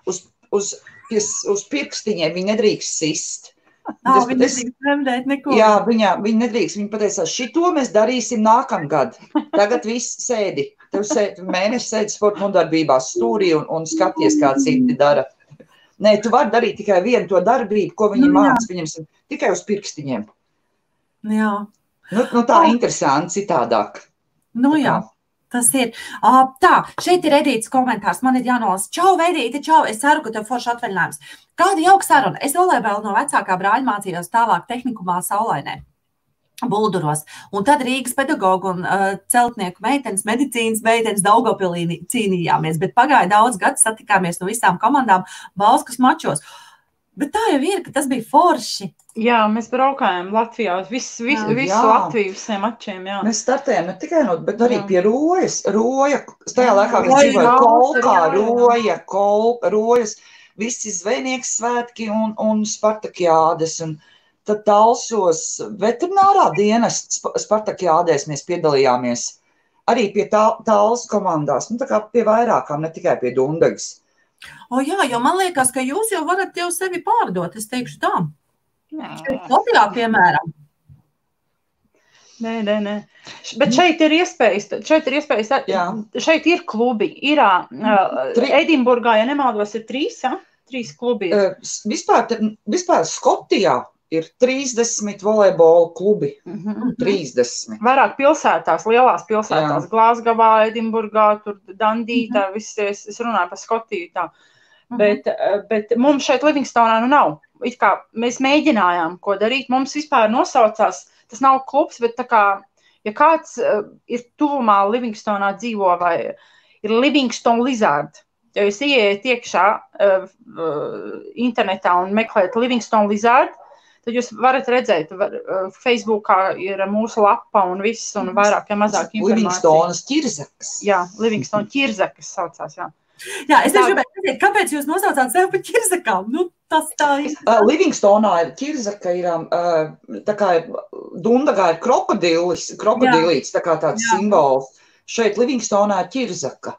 uz pirkstiņiem, viņa nedrīkst sist. Viņa nedrīkst nemdēt neko. Jā, viņa nedrīkst. Viņa pateicās, šito mēs darīsim nākamgad. Tagad viss sēdi. Tev mēneši sēdi sporta nodarbībās stūrī un skaties, kā citi dara. Nē, tu vari darīt tikai vienu to darbību, ko viņi māca, viņam tikai uz pirkstiņiem. Jā. Tā interesanti, citādāk. Jā. Tas ir. Tā, šeit ir Edītas komentārs, man ir jānolasa. Čau, Edīte, čau, es ceru, ka tev forši atvaļinājums. Kāda jauka saruna? Es volejbolu no vecākā brāļa mācījos tālāk tehnikumā Saulainē, Bulduros. Un tad Rīgas pedagogu un celtnieku meitenes, medicīnas meitenes Daugavpilī cīnījāmies, bet pagāja daudz gadu, satikāmies no visām komandām Bauskas mačos. Bet tā jau ir, ka tas bija forši. Jā, mēs braukājām Latvijā, visu Latviju visiem mačiem, jā. Mēs startējām ne tikai bet arī pie Rojas. Tajā laikā viņi dzīvoja Kolkā, Rojas, visi zvejnieks svētki un Spartakiādes. Un tad Talsos veterinārā dienas Spartakiādēs mēs piedalījāmies arī pie tāls komandās, tā kā pie vairākām, ne tikai pie Dundagas. Jā, jo man liekas, ka jūs jau varat jau sevi pārdot, es teikšu tā. Latvijā, piemēram. Nē. Bet šeit ir iespējas, šeit ir klubi. Ir Edinburgā, ja nemaldos, ir 3 klubi. Vispār Skotijā ir 30 volejbola klubi. 30. Vairāk pilsētās, lielās pilsētās. Glasgowā, Edinburgā, tur Dundee, viss, es runāju par Skotiju tā. Bet mums šeit Livingstonā nav. It kā mēs mēģinājām, ko darīt. Mums vispār nosaucās, tas nav klubs, bet tā kā, ja kāds ir tuvumā Livingstonā dzīvo vai ir Livingston Lizard, ja jūs ieiet iekšā internetā un meklēt Livingston Lizard, tad jūs varat redzēt, Facebookā ir mūsu lapa un viss, un vairāk ja mazāk informācija. Livingstonas ķirzakas. Jā, Livingstona ķirzakas saucās, jā. Jā, es gribēju pateikt, kāpēc jūs nosaucāt sevi par ķirzakām? Tas tā ir. Livingstonā ir ķirzaka, tā kā Dundagā ir krokodīlīts, tā kā tāds simbols. Šeit Livingstonā ir ķirzaka.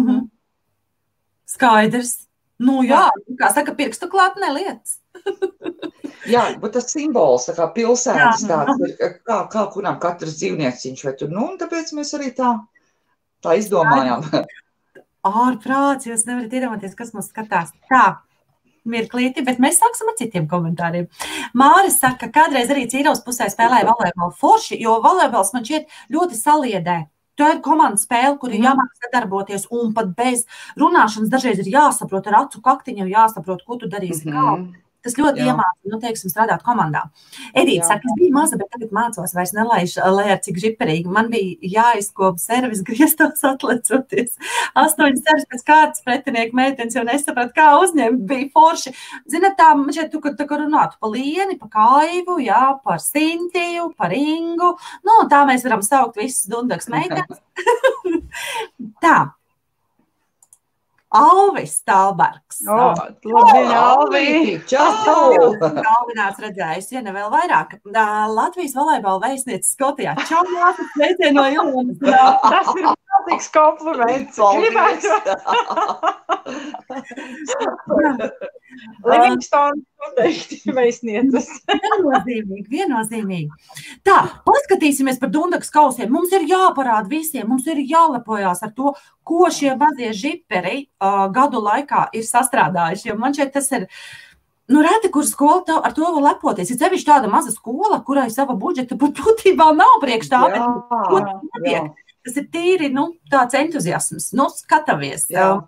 Skaidrs. Jā, kā saka, pirkstu klāt nelietas. Jā, bet tas simbols, tā kā pilsētas tāds ir, kā kuram katrs dzīvnieciņš vai tur. Un tāpēc mēs arī tā izdomājām. Ārprāts, jūs nevarat iedomāties, kas mums skatās. Tā, mirklīti, bet mēs sāksim ar citiem komentāriem. Māris saka, kādreiz arī Cīravas pusē spēlēja volejbolu forši, jo volejbols man šķiet ļoti saliedē. Tā ir komandas spēle, kur ir jāmāk sadarboties, un pat bez runāšanas dažreiz ir jāsaprot ar acu kaktiņu, jāsaprot, ko tu darīsi kā. Tas ļoti iemāca, teiksim, strādāt komandā. Edīte saka, es biju maza, bet tagad mācos vairs nelaiž, lai ar cik žiperīgi. Man bija jāizkopa servis griestos atlecoties. 8 servis pēc kārtas pretinieku meitenes, jo nesapratu, kā uzņemt, bija forši. Zināt, tā, man šeit tu runātu pa Lieni, pa Kaivu, par Sintiju, par Ingu. Tā mēs varam saukt visas Dundagas meitenes. Tā. Alvis Stalbergs. Labdien, Alvi! Čau! Alvināts redzējis, ja ne vēl vairāk. Latvijas volejbola vēstnieces Skotijā. Čau, Latvijas sveicien no jums! Tas ir milzīgs kompliments. Livingston noteikti vēstnieces. Viennozīmīgi. Tā, paskatīsimies par Dundagas kausiem. Mums ir jāparāda visiem, mums ir jālepojās ar to, ko šie mazie žiperi gadu laikā ir sastrādājuši. Jo man šeit tas ir, reti, kur skola ar to var lepoties. Ir sevišķi tāda maza skola, kurai sava budžeta pat būtībā nav priekš tā, bet tas ir tīri, tāds entuziasms. Skatavies.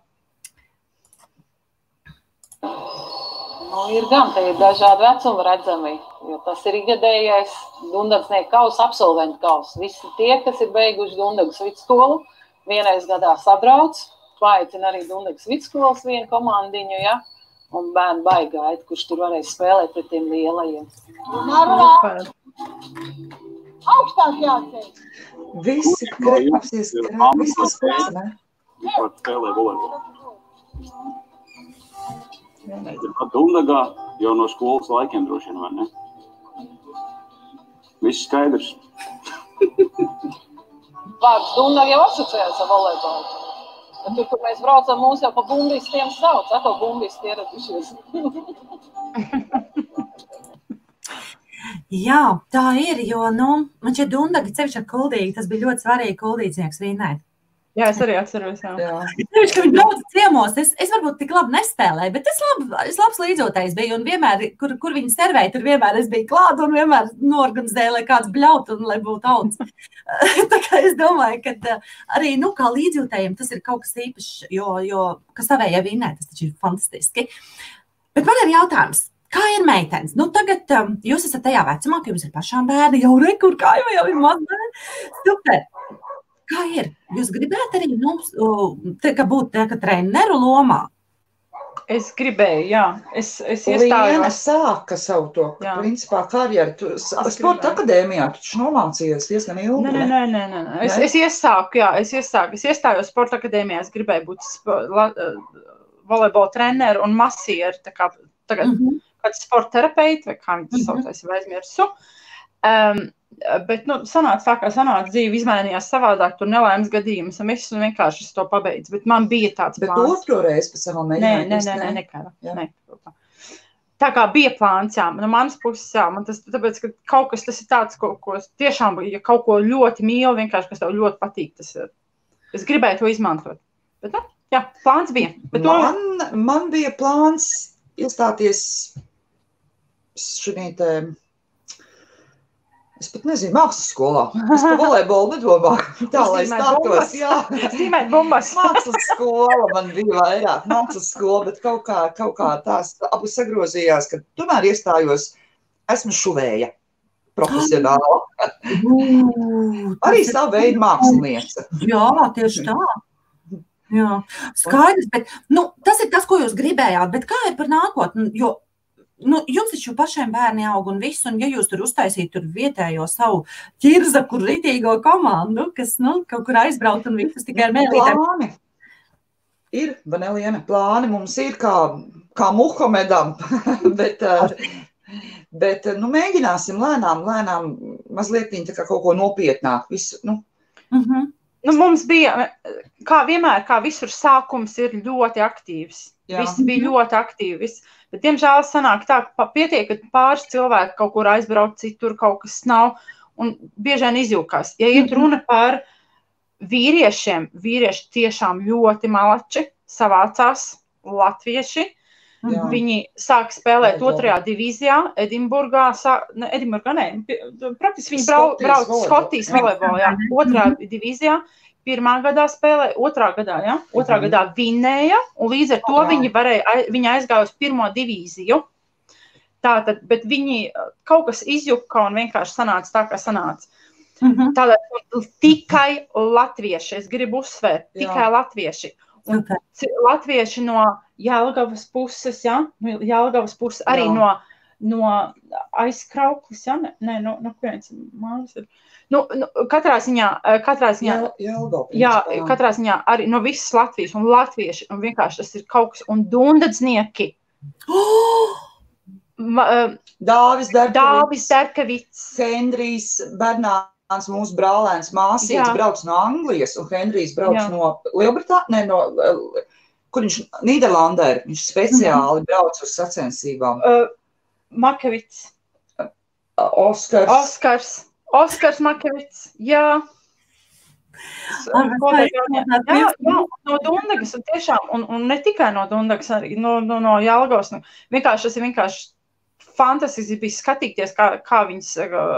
Ir gan, te ir dažādi vecumi redzami, jo tas ir ikgadējais Dundagsnieku kausa, absolventu kausa. Visi tie, kas ir beiguši Dundagas vidskolu, vienreiz gadā sabrauc, paaicina arī Dundagas vidskolas vienu komandiņu, un bērni baigāja, kurš tur varēs spēlēt pret tiem lielajiem. Augstāk jāceļ! Visi krēpsies, ne? Vispār spēlē volejbolu. Dundagā jau no skolas laikiem droši vien, vai ne? Viss skaidrs. Vārds Dundaga jau asociējās ar volejbolu. Tur, kur mēs braucam, mūs jau pa bumbistiem sauc, atkal bumbisti ieradušies. Jā, tā ir, jo, man šeit Dundaga cevišķi ar Kuldīgi, tas bija ļoti svarīgi kuldīdznieks vinēt. Jā, es arī atceros, jā. Cevišķi, ka viņi brauca ciemos, es varbūt tik labi nespēlēju, bet es labs līdzotājs biju, un vienmēr, kur viņi servēja, tur vienmēr es biju klāt, un vienmēr norganizēju, lai kāds bļaut, un lai būtu auds. Tā kā es domāju, ka arī, kā līdzjūtējiem tas ir kaut kas īpašs, jo ka savējā vinē, tas taču ir fantastiski. Bet man ir jautājums. Kā ir meitenes? Tagad jūs esat tajā vecumā, ka jums ir pašām bērni, jau rekur, kā jau ir mazbērni. Super! Kā ir? Jūs gribētu arī būt treneru lomā? Es gribēju, jā. Es Liena sāka savu to, principā, karjeru. Sporta akadēmijā tu nomācījies diezgan ilgi. Nē. Es iesāku, jā. Es iestājos sporta akadēmijā. Es gribēju būt volejbola treneru un masieru. Tagad kāds sporta terapeiti, vai kā viņi tas saucās, vai aizmirsu. Bet, sanāca tā, kā sanāca dzīve, izmainījās savādāk, tur nelaimes gadījumus, un es vienkārši to pabeidzu, bet man bija tāds Bet plāns. otro reizi pēc savam mēģinājumu? Nē. Tā kā bija plāns, jā, no manas puses, jā, man tas, tāpēc, ka kaut kas tas ir tāds, ko tiešām, ja kaut ko ļoti mīlu, vienkārši, kas tev ļoti patīk, tas ir. Es gribēju to izmantot. Bet, jā, plāns bija. Bet man bija plāns iestāties šodien es pat nezinu, mākslas skolā. Es pa volejbolu nedomāju. Tā, lai stātos, jā. Zīmēt bumbas. Mākslas skola man bija vairāk. Mākslas skola, bet kaut kā tās abas sagrozījās, ka tomēr iestājos, esmu šuvēja profesionāla. Arī savu veidu māksliniece. Jā, tieši tā. Jā, skaidrs, bet tas ir tas, ko jūs gribējāt, bet kā ir par nākotni? Jo jums taču pašiem bērni aug un viss, un ja jūs tur uztaisīt tur vietējo savu ķirzaku ritīgo komandu, kas, kaut kur aizbraukt un visus tikai ar mēlītēm. Plāni. Ir, Vaneliene, plāni mums ir kā Muhamedam, bet mēģināsim lēnām, mazliet tā kā kaut ko nopietnāk. Visu, mums bija, kā vienmēr, kā visur sākums ir ļoti aktīvs. Viss bija ļoti aktīvs. Bet, diemžēl, sanāk tā, ka pietiek, ka pāris cilvēki kaut kur aizbrauc, citur kaut kas nav, un bieži vien izjūkās. Ja iet runa par vīriešiem, vīrieši tiešām ļoti malači, savācās latvieši. Viņi sāk spēlēt 2. divīzijā, Edinburgā, praktiski viņi brauc Skotijas volejbolā, 2. divīzijā. 1. gadā spēlē, 2. gadā, ja? 2. gadā vinēja, un līdz ar to viņi aizgāja uz 1. divīziju. Tātad, bet viņi kaut kas izjuka un vienkārši sanāca tā, kā sanāca. Tātad tikai latvieši, es gribu uzsvērt, tikai latvieši. Un latvieši no Jelgavas puses, ja? Jelgavas puses, arī no aizkrauklis, ja? Nē, no kurienes mājas ir. Katrā ziņā, katrā ziņā arī no visas Latvijas un latvieši, un vienkārši tas ir kaut kas, un dundadznieki. Dāvis Derkevits. Henrijs Bernāns, mūsu brālēns māsīts, brauc no Anglijas, un Henrijs brauc no Lielbritānijas, kur viņš Nīderlandē ir, viņš speciāli brauc uz sacensībām. Makevits. Oskars Makevits, jā. No Dundagas, un tiešām, un ne tikai no Dundagas, arī no Jelgavas. Vienkārši tas ir vienkārši fantastiski bija skatīties, kā viņas,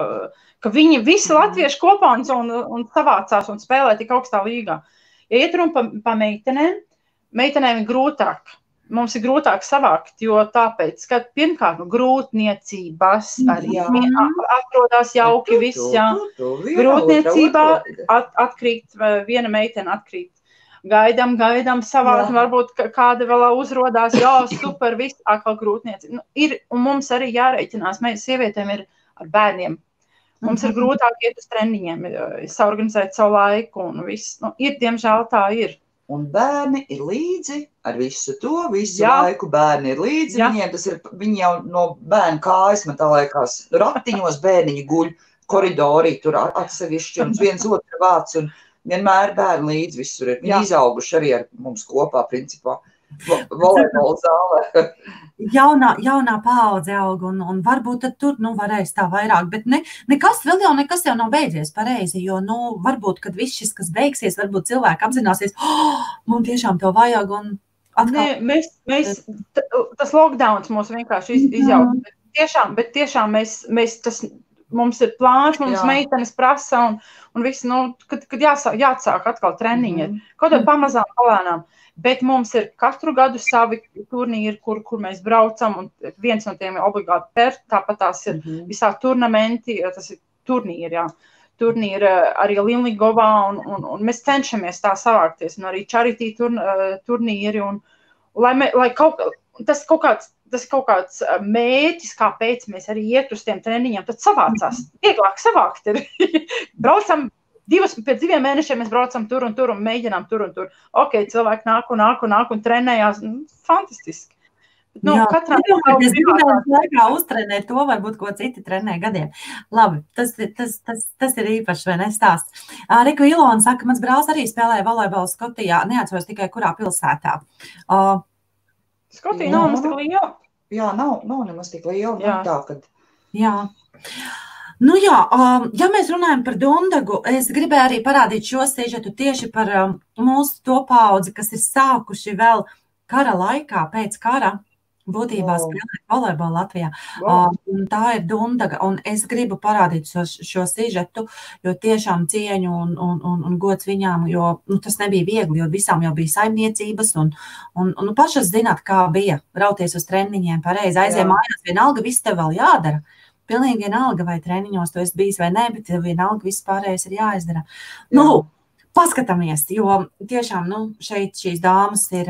ka viņi visi latvieši kopā un savācās un spēlē tik augstā līgā. Ja iet runa pa meitenēm ir grūtāk. Mums ir grūtāk savākt, jo tāpēc, ka pirmkārt grūtniecības arī atrodas jauki viss, jā. Grūtniecībā atkrīt, viena meitene atkrīt. Gaidām savāt, varbūt kāda vēl uzrodās, jā, super, viss, atkal grūtniecība. Un mums arī jārēķinās, mēs sievietēm ir ar bērniem. Mums ir grūtāk iet uz treniņiem, saorganizēt savu laiku un viss. Ir, diemžēl tā ir. Un bērni ir līdzi ar visu to, visu laiku bērni ir līdzi. Viņiem tas ir, viņi jau no bērnu kājas, man tā laikās, ratiņos bērniņi guļ koridorī, tur atsevišķi un viens otru vāc, un vienmēr bērni līdzi visur ir. Viņi izauguši arī ar mums kopā, principā, volejbola zālē. Jaunā paudze aug, un varbūt tad tur, varēs tā vairāk, bet nekas jau nav beidzies pareizi, jo, varbūt, kad viss šis, kas beigsies, varbūt cilvēki apzināsies, man tiešām to vajag, un atkal. Nē, tas lockdowns mūs vienkārši izjauta, bet tiešām mums ir plāns, mums meitenes prasa, un viss, kad jāsāk atkal treniņi, kaut vai pamazām palēnām. Bet mums ir katru gadu savi turnīri, kur mēs braucam, un viens no tiem ir obligāti PERT, tāpat tās ir visā turnamenti, tas ir turnīri, jā. Turnīri arī Linligovā, un mēs cenšamies tā savākties, un arī charity turnīri, un lai tas kaut kāds mērķis, kāpēc mēs arī iet uz tiem treniņiem, tad savācās, vieglāk savākt ir. Braucam. Pēc 2 mēnešiem mēs braucam tur un mēģinām tur. Ok, cilvēki nāk un trenējās. Fantastiski. Nu, katram es gribēju laikā uztrenēt to, varbūt ko citi trenē gadiem. Labi, tas ir īpaši, vai ne stāsts. Riku Ilona saka, mans brālis arī spēlēja volejbolu Skotijā, neatceros tikai kurā pilsētā. Skotija nav nemaz tik liela. Jā, nav nemaz tik liela. Jā. Tā, kad... Jā. Nu jā, ja mēs runājam par Dundagu, es gribēju arī parādīt šo sižetu tieši par mūsu to paudzi, kas ir sākuši vēl kara laikā, pēc kara. Būtībā spēlēt volejbolu Latvijā. Un tā ir Dundaga, un es gribu parādīt šo sižetu, jo tiešām cieņu un gods viņām, jo tas nebija viegli, jo visām jau bija saimniecības, un pašas zināt, kā bija rauties uz treniņiem pareizi, aiziem mājās, vienalga viss tev vēl jādara. Pilnīgi vienalga, vai treniņos tu esi bijis vai ne, bet vienalga viss pārējais ir jāizdara. Nu, paskatāmies, jo tiešām, šeit šīs dāmas ir...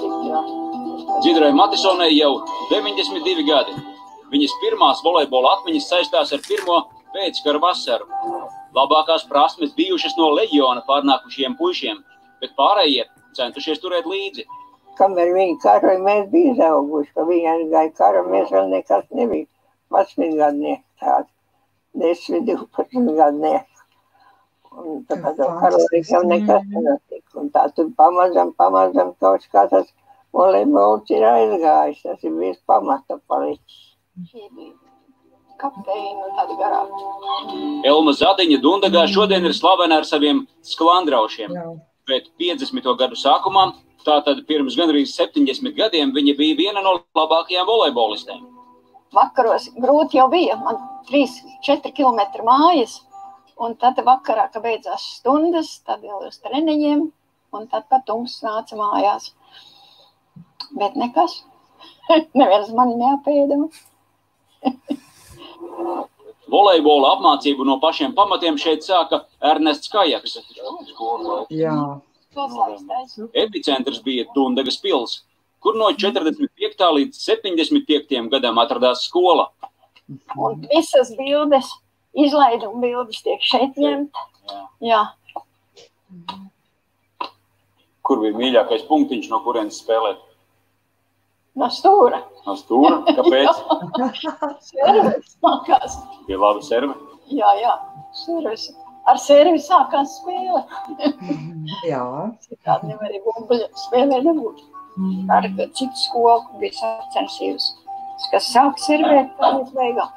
Dzidrai Matisonai jau 92 gadi. Viņas pirmās volejbola atmiņas saistās ar pirmo pēckara vasaru. Labākās prasmes bijušas no leģiona pārnākušiem puišiem, bet pārējie centušies turēt līdzi. Kamēr viņi karoja, mēs bija izauguši, ka viņi aizgāja kara, mēs vēl nekas nebija. 11 gadnieki tādi, 10, 12 gadnieki. Un tāpēc karoja jau nekas nenotika. Un tā tur pamazam kaut kā tas volejbols ir aizgājis, tas ir viss pamata palicis. Šī bija kapteina un tādi garāki. Elma Zadiņa Dundagā šodien ir slavena ar saviem sklandraušiem. Bet 50. gadu sākumā, tātad pirms gandrīz 70 gadiem, viņa bija viena no labākajām volejbolistēm. Vakaros grūti jau bija, man 3-4 kilometri mājas, un tad vakarā, kad beidzās stundas, tad vēl uz treniņiem, un tad pat tums nāca mājās. Bet nekas. Neviens mani neapēda. Volejbola apmācību no pašiem pamatiem šeit sāka Ernests Kajaks. Jā. Epicentrs bija Dundagas pils, kur no 45. līdz 75. gadam atradās skola. Un visas bildes, izlaiduma bildes tiek šeit ņemt. Jā. Kur bija mīļākais punktiņš, no kurienes spēlēt? No stūra. No stūra? Kāpēc? Servis sākās. Bija laba serve? Jā. Servis. Ar servi sākās spēle. Jā. Citādi nevar arī bumbuļu spēlē nebūt. Ar citu skolu bija sacensības. Kas sāk servēt, tad līdz beigām.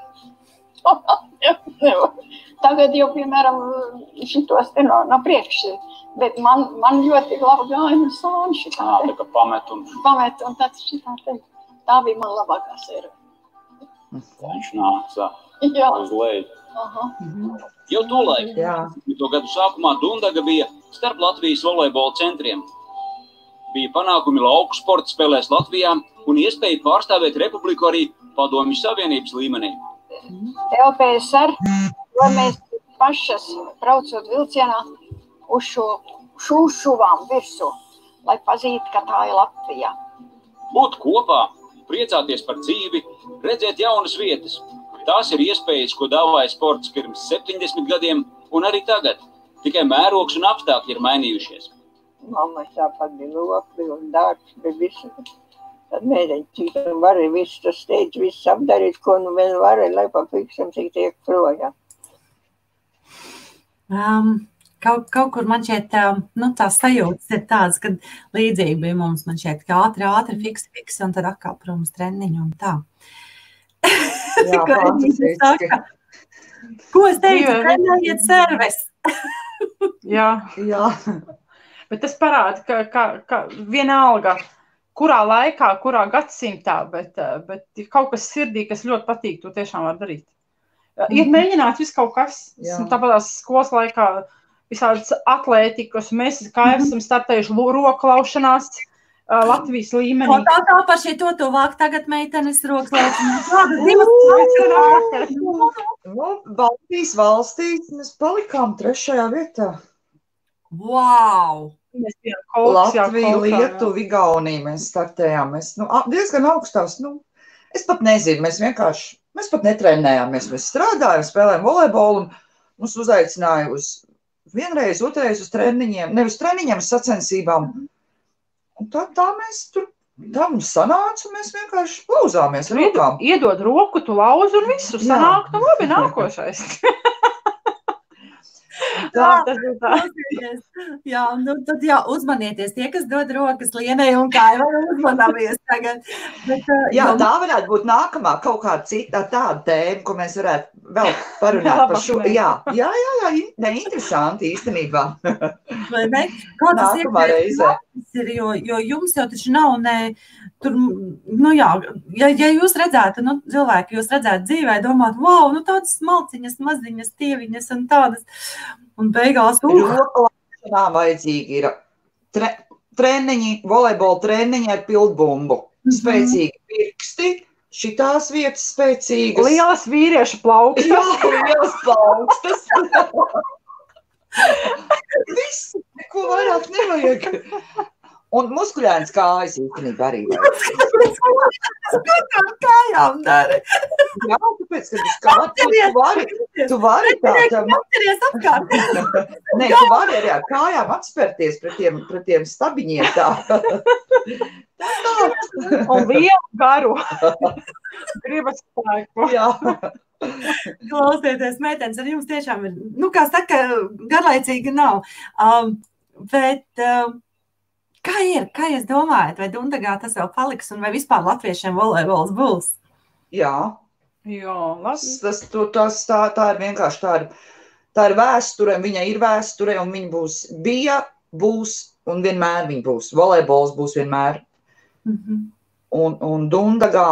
Tagad jau, piemēram, šitos te no priekš, bet man ļoti labi gāja no sāni šitā. Tā kā pamet un tad šitā te. Tā bija man labākā serve. Viņš nāca uz leju. Jau tolaik, 10. gadu sākumā Dundaga bija starp Latvijas volejbola centriem. Bija panākumi lauku sporta spēlēs Latvijā un iespēja pārstāvēt republiku arī Padomju Savienības līmenī. LPSR, lai mēs pašas braucot vilcienā uz šuvām virsū, lai pazītu, ka tā ir Latvijā. Būt kopā, priecāties par dzīvi, redzēt jaunas vietas. Tās ir iespējas, ko dāvāja sports pirms 70 gadiem un arī tagad. Tikai mērogs un apstākļi ir mainījušies. Mamma tāpat bija lokli un dārgs, bet visu. Tad mēģiņ, cik varēja visu tas steidz, visu apdarīt, ko nu vien varēja, lai pa piksam, cik tiek projām. Kaut kur man šķiet, tās sajūtas ir tādas, kad līdzīgi bija mums, man šķiet, ka ātri, fiksi, un tad atkal prom uz treniņu un tā. Jā, fantastiski. Ko es teicu, trenējiet serves? Jā. Bet tas parāda, ka vienalga, kurā laikā, kurā gadsimtā, bet kaut kas sirdī, kas ļoti patīk, to tiešām var darīt. Ir mēģināts viss kaut kas, tāpēc skolas laikā visādas atlētikas, mēs kā esam startējuši roklaušanās Latvijas līmenī. Tā par šito tuvāk tagad meitenes roklaušanās. Baltijas valstīs mēs palikām 3. vietā. Wow! Latvija, Lietuva, Igaunija mēs startējām. Mēs diezgan augstās. Es pat nezinu, mēs pat netrenējāmies. Mēs strādājām, spēlējām volejbolu un mums uzaicināja otrreiz uz treniņiem, ne uz treniņiem, uz sacensībām. Un tā mēs tur Tā mums sanāca, un mēs vienkārši lauzāmies ar rokām. Iedod roku, tu lauzi un visu sanāk, nu labi, nākošais. Jā, nu tad uzmanieties tie, kas dod rokas Lienai un Kaivai, uzmanāmies tagad. Bet, jā, tā varētu būt nākamā kaut kāda cita tāda tēma, ko mēs varētu vēl parunāt par šo. Jā, interesanti īstenībā. Vai ne? Kā tas nākamā reize. Ir, jo jums jau taču nav ne, tur, nu jā, ja jūs redzētu, nu cilvēki jūs redzētu dzīvē, domāt, wow, nu tādas malciņas, maziņas, tieviņas un tādas. Un beigās rokalāšanā vajadzīgi ir treniņi, volejbola treniņi ar pildbumbu. Spēcīgi pirksti, šitās vietas spēcīgas. Lielas vīriešu plaukstas. Jā, lielas plaukstas. Viss, ko vairāk nevajag. Un muskuļēns kājas īstenībā arī vajag. Skatām kājām dari. Jā, tāpēc, kad tu vari tā. Atceries apkārt. Nē, tu vari arī ar kājām atspērties pret tiem stabiņiem tā. Un vielu garu. Gribas spēku. Jā. Klausieties, meitenes, ar jums tiešām ir, nu, kā saka, garlaicīgi nav. Bet kā jūs domājat, vai Dundagā tas vēl paliks un vai vispār latviešiem volejbols būs? Jā. Tā ir vienkārši tā ir vēsture, viņa ir vēsture un viņa būs un vienmēr viņa būs. Volejbols būs vienmēr. Un Dundagā,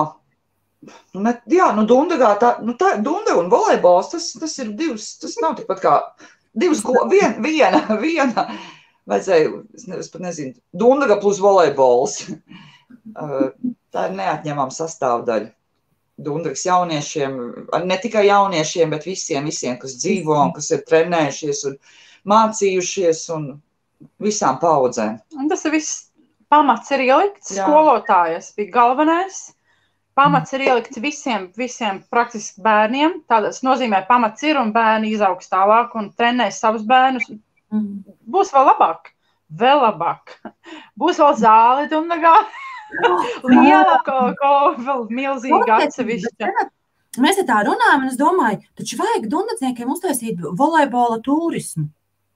Dundagā, Dundaga un volejbols, tas ir divas, tas nav tikpat kā divas, viena. Vajadzēja, es pat nezinu, Dundaga plus volejbols. Tā ir neatņemama sastāvdaļa Dundagas jauniešiem, ne tikai jauniešiem, bet visiem, kas dzīvo un kas ir trenējušies un mācījušies un visām paudzēm. Un tas viss pamats ir ielikts, skolotājas bija galvenais. Pamats ir ielikts visiem praktiski bērniem. Tas nozīmē, pamats ir un bērni izaugs tālāk un trenēs savus bērnus. Būs vēl labāk. Būs vēl zāle Dundagā. Liela, vēl milzīga atsevišķa. Mēs tā runājam, un es domāju, taču vajag dundadzniekiem uztaisīt volejbola turismu.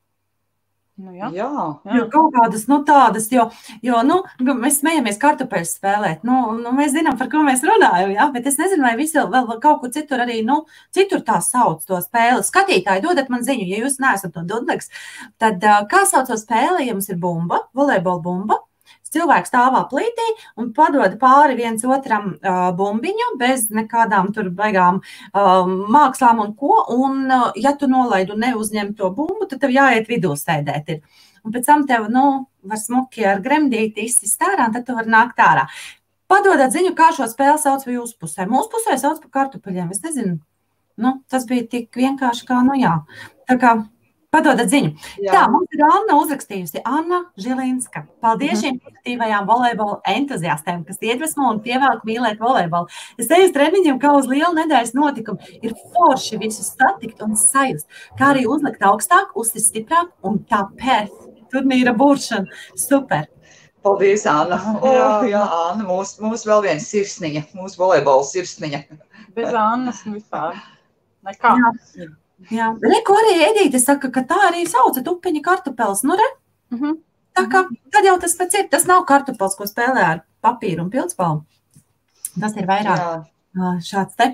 Nu, jā. Jo kaut kādas, tādas, jo mēs smejamies kartupeļus spēlēt, mēs zinām, par ko mēs runājam, jā, bet es nezinu, vai visi vēl kaut kur citur arī, citur tā sauc to spēli. Skatītāji, dodat man ziņu, ja jūs neesat no Dundagas, tad kā sauc to spēli, ja mums ir bumba, volejbola bumba, cilvēks stāvā plītī un padod pāri viens otram bumbiņu bez nekādām tur baigām mākslām un ko, un ja tu nolaidu neuzņem to bumbu, tad tev jāiet vidū sēdēt ir. Un pēc tam tev, var smuki ar gremdīti izsist ārā, un tad tu var nākt ārā. Padodat ziņu, kā šo spēli sauc vai jūsu pusē. Mūsu pusē sauc par kartupeļiem, es nezinu. Tas bija tik vienkārši kā, Tā kā padodat ziņu. Jā. Tā, mums ir Anna uzrakstījusi. Anna Žilinska. Paldies šīm pozitīvajām volejbola entuziastēm, kas iedvesmo un pievelk mīlēt volejbolu. Es eju uz treniņiem kā uz lielu nedēļas notikumu. Ir forši visus satikt un sajust, kā arī uzlikt augstāk, uzsist stiprāk un tāpēc turnīra būšana. Super. Paldies, Anna. Jā, Anna, mūs vēl viena sirsniņa, mūsu volejbola sirsniņa. Bez Annas vispār. Nekā. Jā, Reku arī Edīte saka, ka tā arī sauca tupiņa kartupels. Tā kā, tad jau tas pats ir. Tas nav kartupels, ko spēlē ar papīru un pildspalvu. Tas ir vairāk šāds te.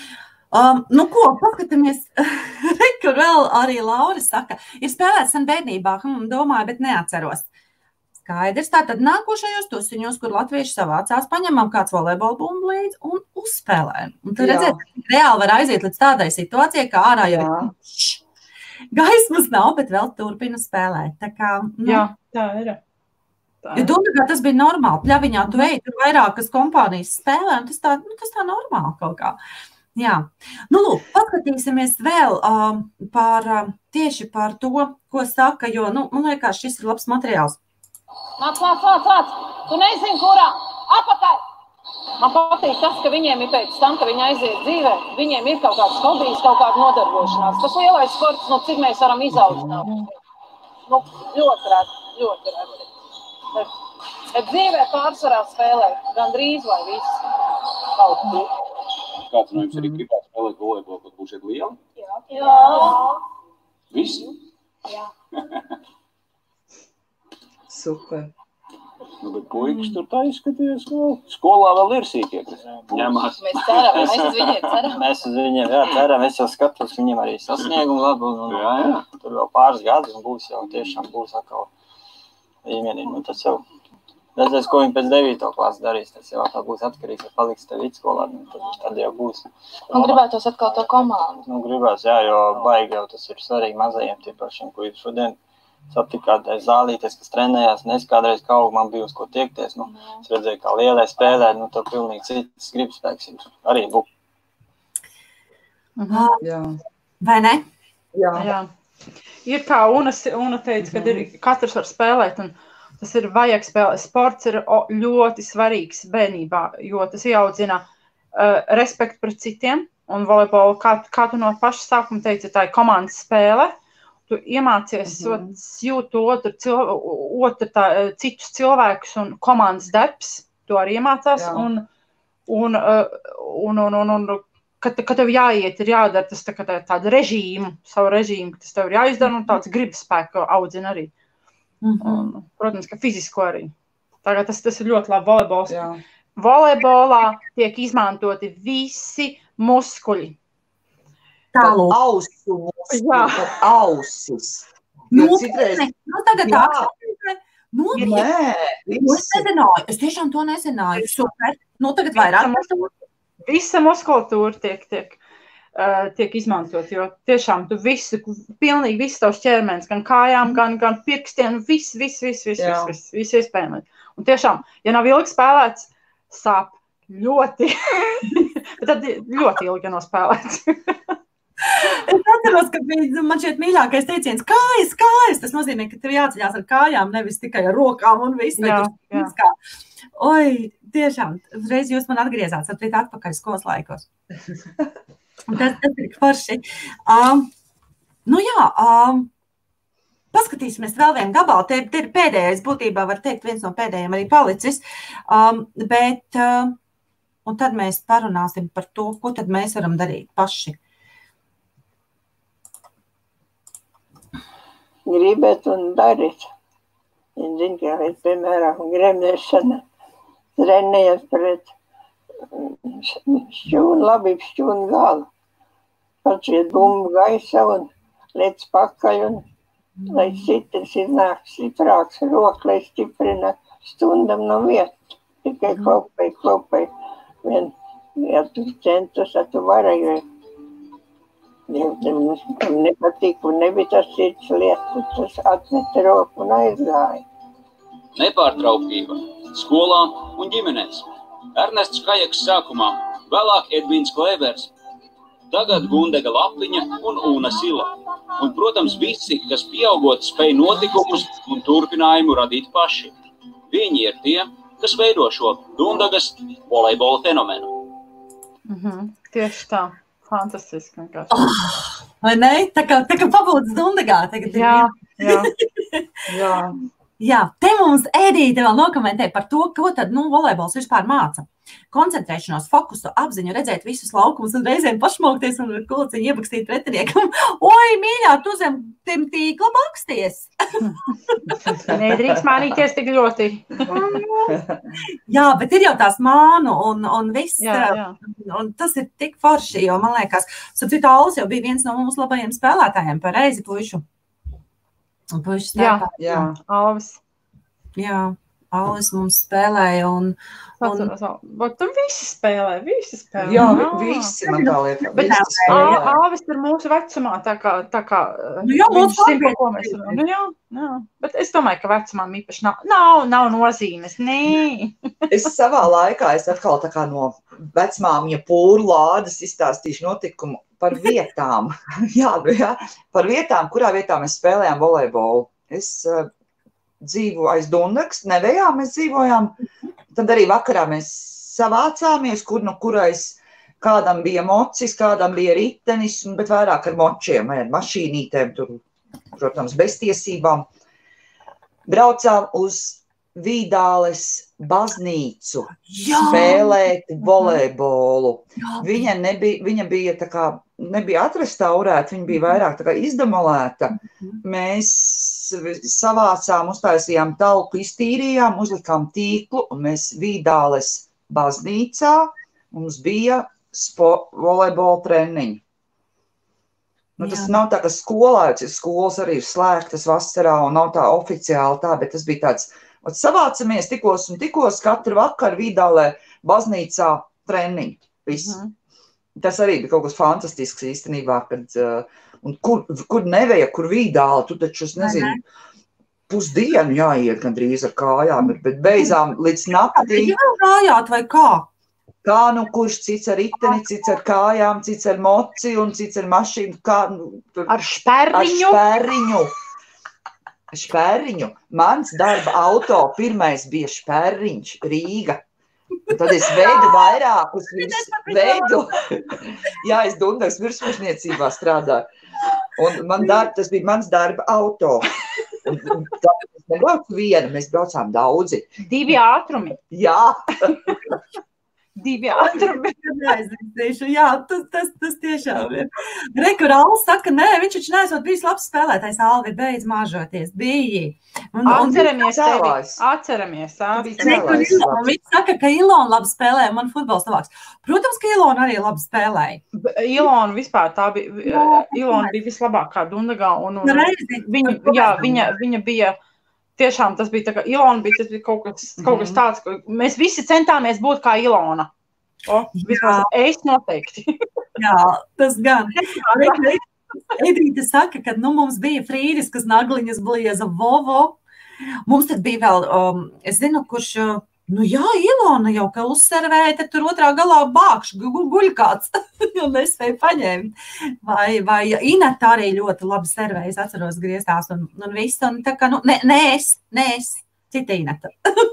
Ko, paskatāmies. Reku vēl arī Laura saka, ir spēlēts sen bērnībā, domāju, bet neatceros. Skaidrs, tātad nākošajos tusiņos, kur latvieši savācās, paņemam kāds volejbola bumbu līdzi un uzspēlējam. Un tu redzēt, reāli var aiziet līdz tādai situācijai, kā ārā jau gaismas nav, bet vēl turpina spēlēt. Tā kā, Jā, tā ir. Jo Dundagā tas bija normāli. Pļaviņā tu ej, tur vairākas kompānijas spēlē, un tas tā normāli kaut kā. Jā. Lūk, paskatīsimies vēl tieši par to, ko saka, jo, man liekas, šis ir labs materiāls. Nāc. Tu nezini, kurā apakaļ. Man patīk tas, ka viņiem ir pēc tam, ka viņi aiziet dzīvē, viņiem ir kaut kāds hobijs, kaut kāda nodarbošanās. Tas lielais sports, cik mēs varam izaudzināt. Ļoti reti. Bet dzīvē pārsvarā spēlē gandrīz vai viss. Kaut tu. Kāds no jums arī gribētu spēlēt volejbolu, kad būsiet lieli? Jā. Visi? Jā. Super. Nu, bet puikas tur tā izskaties, skolā vēl ir sīkie, kas ņemās. Mēs ceram, mēs uz viņiem ceram. Mēs uz viņiem, jā, ceram, es jau skatos, viņiem arī sasniegumu labu, un Jā. tur vēl pāris gadus, un būs jau, tiešām būs atkal līmenī, nu tas jau redzēs, ko viņi pēc 9. klases darīs, tas jau atkal būs atkarīgs, ja paliks tev vidskolā, tad jau būs. Un gribētos atkal to komandu. Nu, gribās, jā, jo baigi jau tas ir svarīgi mazajiem tie pašiem, ko jūs šodien satikāt zālīties, kas trenējās, un es kādreiz kaut man bija uz ko tiekties, nu, es redzēju, kā lielai spēlē, nu, tev pilnīgi cits gribspēks ir arī būt. Jā. Vai ne? Jā. Ir kā Una teica, kad ir, katrs var spēlēt, un tas ir vajag spēlēt. Sports ir ļoti svarīgs bērnībā, jo tas ieaudzina respektu pret citiem, un volejbolu, kā tu no paša sākuma teici, tā ir komandas spēle. Tu iemācies jūt citus cilvēkus un komandas darbs, tu arī iemācās, un kad tev jāiet, ir jādara tas tādu režīmu, savu režīmu, tas tev ir jāizdara, un tāds gribas spēku audzina arī. Un, protams, ka fizisko arī. Tagad tas ir ļoti labi volejbols. Volejbolā tiek izmantoti visi muskuļi. Ausu muskuļi, ausis. Tagad es nezināju, es tiešām to nezināju. Super. Tagad vairāk. Visa muskulatūra tiek izmantot, jo tiešām tu pilnīgi viss tavs ķermenis, gan kājām, gan pirkstiem, viss iespējams. Un tiešām, ja nav ilgi spēlēts, sāp ļoti, bet tad ļoti ilgi nav spēlēts. Es atceros, ka man šķiet mīļākais teiciens kājas. Tas nozīmē, ka tev jāceļās ar kājām, nevis tikai ar rokām un viss. Oi, tiešām, reiz jūs man atgriezāt, atpakaļ skolas laikos. Tas ir forši. Paskatīsimies vēl vienu gabalu. Te ir pēdējais, būtībā var teikt, viens no pēdējiem arī palicis. Un tad mēs parunāsim par to, ko tad mēs varam darīt paši. Gribat un darit. Es zinu, ka es, piemēram, gremdēšana trenējas pret labību šķūnu galu. Pačiet bumbu gaisa un lec pakaļ un lai sitrs iznāk stiprāks roka, lai stiprina stundam no vietas. Tikai klopai. Ja tu centus, tu varēji. Tam nepatīk un nebija tas cits lietas, tas atmeta roku un aizgāja. Nepārtrauktība skolā un ģimenēs. Ernests Kajaks sākumā, vēlāk Edvins Klēvers, tagad Gundega Lapliņa un Una Sila. Un, protams, visi, kas pieaugot spēj notikumus un turpinājumu radīt paši. Viņi ir tie, kas veido šo Dundagas volejbola fenomenu. Tieši tā. Fantastiski vienkārši. Vai ne? Tā kā pabūdz Dundagā. Jā, te mums Ēdīte vēl nokomentē par to, ko tad, volejbols vispār māca. Koncentrēšanos, fokusu, apziņu, redzēt visus laukumus un reizēm pašmokties un ar kulciņu iebakstīt pretiniekam. Oi, mīļā, tu zem tiem tīkla baksties. Nedrīkst mānīties tik ļoti. Jā, bet ir jau tās mānu un viss. Un tas ir tik forši, jo man liekas, citu Alus jau bija viens no mums labajiem spēlētājiem, pareizi puišu. Jā, Alvis. Jā. Alvis mums spēlēja un... Tu visi spēlē. Jā, visi man tā lieta. Alvis ir mūsu vecumā, tā kā viņš zina, ko mēs runājam. Jā. Bet es domāju, ka vecumām īpaši nav nozīmes. Nē. Es savā laikā, atkal tā kā no vecmāmiņa pūru lādes izstāstīšu notikumu par vietām. Par vietām, kurā vietā mēs spēlējām volejbolu. Es dzīvo aiz Dundagas, Nevejā mēs dzīvojām. Tad arī vakarā mēs savācāmies, kurais kādam bija mocis, kādam bija ritenis, bet vairāk ar močiem, ar mašīnītēm, tur, protams, bez tiesībām. Braucām uz Vīdāles baznīcu spēlēt volejbolu. Viņa bija tā kā, nebija atrestaurēta, viņa bija vairāk tā kā izdemolēta. Mēs savācām, uztaisījām talku, iztīrījām, uzlikām tīklu, un mēs Vīdāles baznīcā mums bija volejbola treniņi. Nu, tas nav tā, ka skolas arī ir slēgtas vasarā un nav tā oficiāli tā, bet tas bija tāds, savācamies tikos katru vakaru Vīdālē baznīcā treniņi. Viss. Tas arī bija kaut kas fantastisks īstenībā, kad, un kur neveja, kur Vīdāle, tu taču, es nezinu, pusdienu jāiet gandrīz ar kājām, bet beidzām līdz naktī. Jā, gājāt vai kā? Kā nu kurš, cits ar riteni, cits ar kājām, cits ar moci un cits ar mašīnu. Ar šperriņu. Šperriņu. Mans darba auto pirmais bija šperriņš Rīga. Un tad es veidu vairākus Jā, es Dundagas virsmužniecībā strādāju. Un tas bija mans darba auto. Un mēs nebraucu viena, mēs braucām daudzi. 2 ātrumi. Jā. 2 ātrumi. Jā, tas tiešām ir. Rekur Alls saka, nē, viņš taču neesot bijis labs spēlētājs, Alvi, beidz māžoties, bija. Atceramies tevi, atceramies. Viņš saka, ka Ilona labi spēlē, man futbols labāks. Protams, ka Ilona arī labi spēlēja. Ilona vispār, Ilona bija vislabākā Dundagā, un viņa bija, tiešām tas bija tā kā Ilona bija, tas bija kaut kas tāds, ka mēs visi centāmies būt kā Ilona. Vismaz es noteikti. Jā, tas gan. Edīte saka, ka mums bija Frīdis, kas nagliņas blieza Vovo. Mums tad bija vēl, es zinu, kurš, Ilona jau, ka uzservēja, tad tur otrā galā bākš, guļ kāds, un nespēja paņemt. Vai Ineta arī ļoti labi servējas, atceros grieztās un viss, un tā kā, ne es, cita Ineta.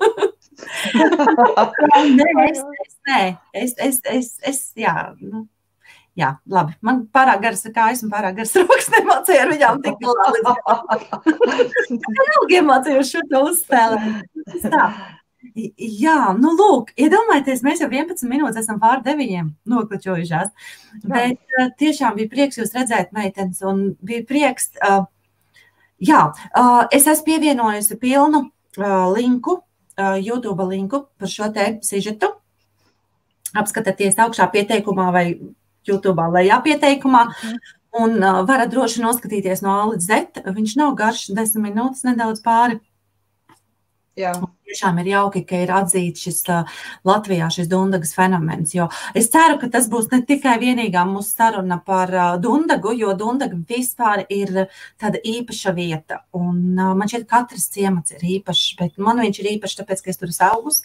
Jā, labi. Man pārāk garas kājas un pārāk garas rokas nemācīja ar viņām tik labi. Ilgi iemācīju šo to uzspēlēt. Jā, lūk, iedomājieties, mēs jau 11 minūtes esam pār 9 nokličojušās. Bet tiešām bija prieks jūs redzēt, meitenes, un bija prieks. Es esmu pievienojusi pilnu linku, YouTube linku par šo te sižetu. Apskatieties augšā pieteikumā vai YouTube lejā pieteikumā, un varat droši noskatīties no A līdz Z. Viņš nav garš, 10 minūtes, nedaudz pāri. Jā. Tiešām ir jauki, ka ir atzīts šis Latvijā šis Dundagas fenomens, jo es ceru, ka tas būs ne tikai vienīgā mūsu saruna par Dundagu, jo Dundaga vispār ir tāda īpaša vieta, un man šķiet, katrs ciemats ir īpašs, bet man viņš ir īpašs, tāpēc, ka es tur esmu augus,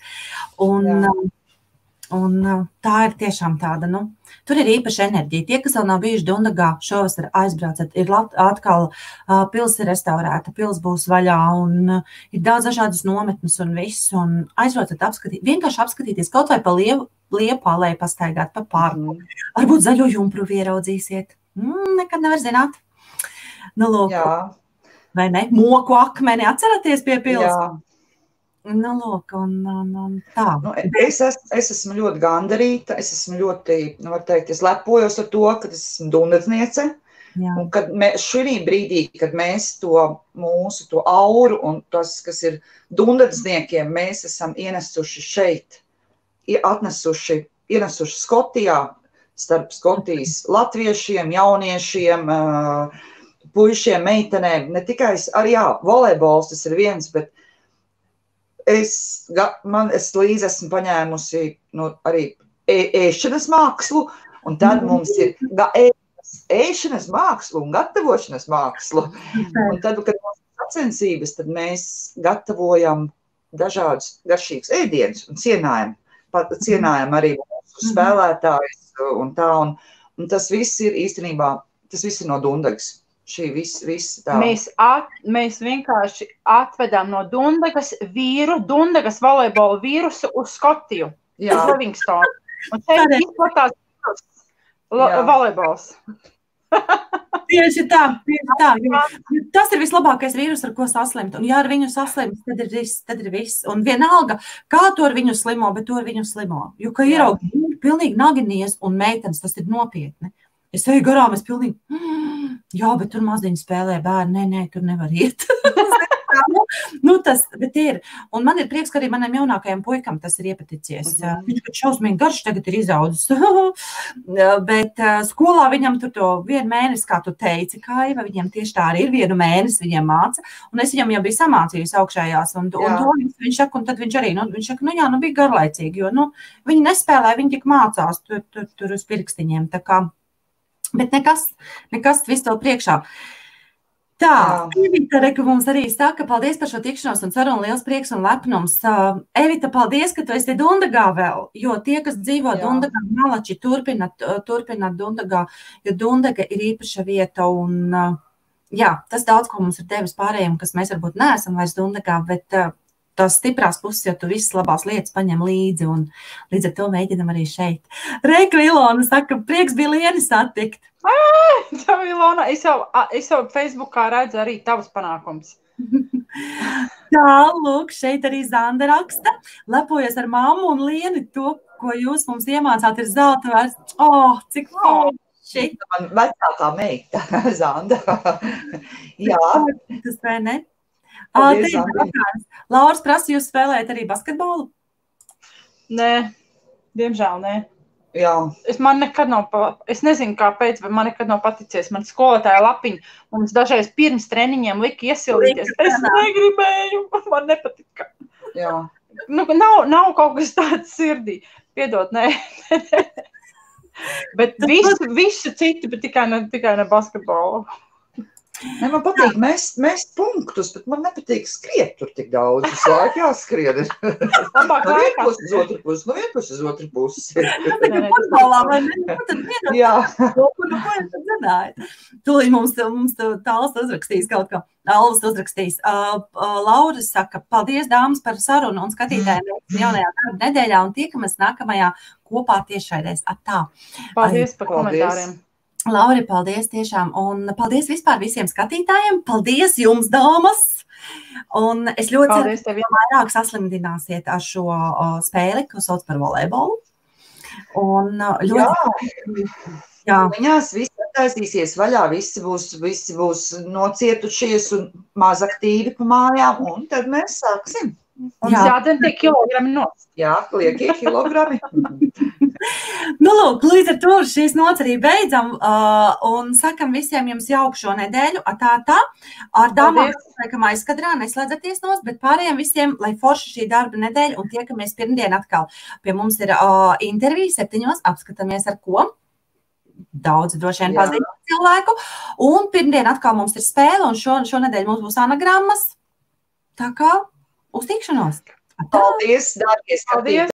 un tā ir tiešām tāda, tur ir īpaša enerģija. Tie, kas vēl nav bijuši Dundagā, šovasar aizbraucat, ir atkal pils ir restaurēta, pils būs vaļā, un ir daudz dažādas nometnes un viss, un aizbraucat vienkārši apskatīties, kaut vai pa Liepālēju pastaigāt pa parku. Varbūt zaļo jumpru ieraudzīsiet. Nekad nevar zināt. Lūk, vai ne? Moku akmeni, atceraties pie pils? Jā. Lūk, un tā. Es esmu ļoti gandarīta, es esmu ļoti, var teikt, es lepojos ar to, ka es esmu dundadzniece, un kad šī brīdī, kad mēs mūsu to auru un tas, kas ir dundadzniekiem, mēs esam ienesuši šeit, ienesuši Skotijā, starp Skotijas latviešiem, jauniešiem, puišiem, meitenēm, ne tikai, arī volejbols tas ir viens, bet es līdz esmu paņēmusi arī ēšanas mākslu, un tad mums ir ēšanas mākslu un gatavošanas mākslu. Un tad, kad mums ir sacensības, tad mēs gatavojam dažādus garšīgus ēdienus un cienājam arī mūsu spēlētājus un tā. Un tas viss ir īstenībā, tas viss ir no Dundagas. Šī viss tā. Mēs vienkārši atvedām no Dundagas Dundagas volejbola vīrusu uz Skotiju, uz Livingstonu. Un šeit izplatās volejbols. Tieši tā. Tas ir vislabākais vīrus, ar ko saslimt. Un ja ar viņu saslimt, tad ir viss. Un vienalga, kā to ar viņu slimo, bet to ar viņu slimo. Jo, ka ieraug pilnīgi naginies un meitenes, tas ir nopietni. Es eju garām, es pilnīgi, jā, bet tur maziņi spēlē bērni, nē, tur nevar iet. Bet ir. Un man ir prieks, ka arī manam jaunākajam puikam tas ir iepaticies. Viņš, kad šausmīgi garš tagad ir izaudzis. Bet skolā viņam tur to 1 mēnesi, kā tu teici, Kaiva, viņam tieši tā arī ir 1 mēnesi, viņam māca. Un es viņam jau biju samācījusi augšējās. Un to viņš saka, un tad viņš arī, viņš saka, bija garlaicīgi, jo, viņi nespēlē, viņi tik mācās tur uz pirkstiņiem. Tā kā, bet nekas viss to priekšā. Tā, Evita, ka mums arī saka, paldies par šo tikšanos un sarunu, liels prieks un lepnums. Evita, paldies, ka tu esi Dundagā vēl, jo tie, kas dzīvo Dundagā, malači turpināt Dundagā, jo Dundaga ir īpaša vieta un, tas daudz, ko mums ir devis pārējiem, kas mēs varbūt neesam vairs Dundagā, bet tās stiprās puses, jo tu visas labās lietas paņem līdzi un līdz ar to mēģinam arī šeit. Reika Ilona saka, prieks bija Lieni satikt. Tev, Ilona, es jau Facebookā redzu arī tavas panākums. Tā, lūk, šeit arī Zanda raksta. Lepojas ar mammu un Lieni to, ko jūs mums iemācāt, ir zelta vērts. Cik forši. Man vecākā meita, Zanda. Jā. Tas vai ne? Lauras prasa, jūs spēlējat arī basketbolu? Nē, diemžēl nē. Jā. Man nekad nav, es nezinu kāpēc, bet man nekad nav paticies. Man skolotāja lapiņa mums dažreiz pirms treniņiem lika iesildīties. Es negribēju, man nepatika. Jā. Nav kaut kas tāds sirdī. Piedod, nē. Bet visu citu, bet tikai ne basketbolu. Ne, man patīk mest punktus, bet man nepatīk skriet tur tik daudz. Visu laiku jāskrien. Labāk laikā. Uz otru pusi, uz otru pusi. Futbolā, vai ne? Jā. Ko jūs tad zinājat? Tūlīt mums Tāls uzrakstīs kaut kā. Alvas uzrakstīs. Laura saka, paldies dāmas par sarunu un skatītājiem jaunajā darba nedēļā un tiekamies nākamajā kopā tiešraidēs. Tā. Paldies par komentāriem. Lauri, paldies tiešām, un paldies vispār visiem skatītājiem, paldies jums, dāmas, un es ļoti ceru, ka vairāk saslimdināsiet ar šo spēli, ko sauc par volejbolu, un ļoti... Jā. Viņās viss attaisīsies vaļā, visi būs nocietušies un maz aktīvi pa mājām, un tad mēs sāksim. Un jādien tie kilogrami nost. Jā, liekie kilogrami. Lūk, līdz ar to šīs nots arī beidzam un sakam visiem jums jauku šo nedēļu. Tā. Ar dāmām, laikam aizkadrā neslēdzaties nost, bet pārējiem visiem, lai forši šī darba nedēļa un tiekamies pirmdien atkal. Pie mums ir intervija 7. Apskatāmies ar ko. Daudz droši vien pazīstam cilvēku. Un pirmdien atkal mums ir spēle un šonedēļ mums būs anagrammas. Tā kā uz tikšanos. Paldies, dārgie skatītāji!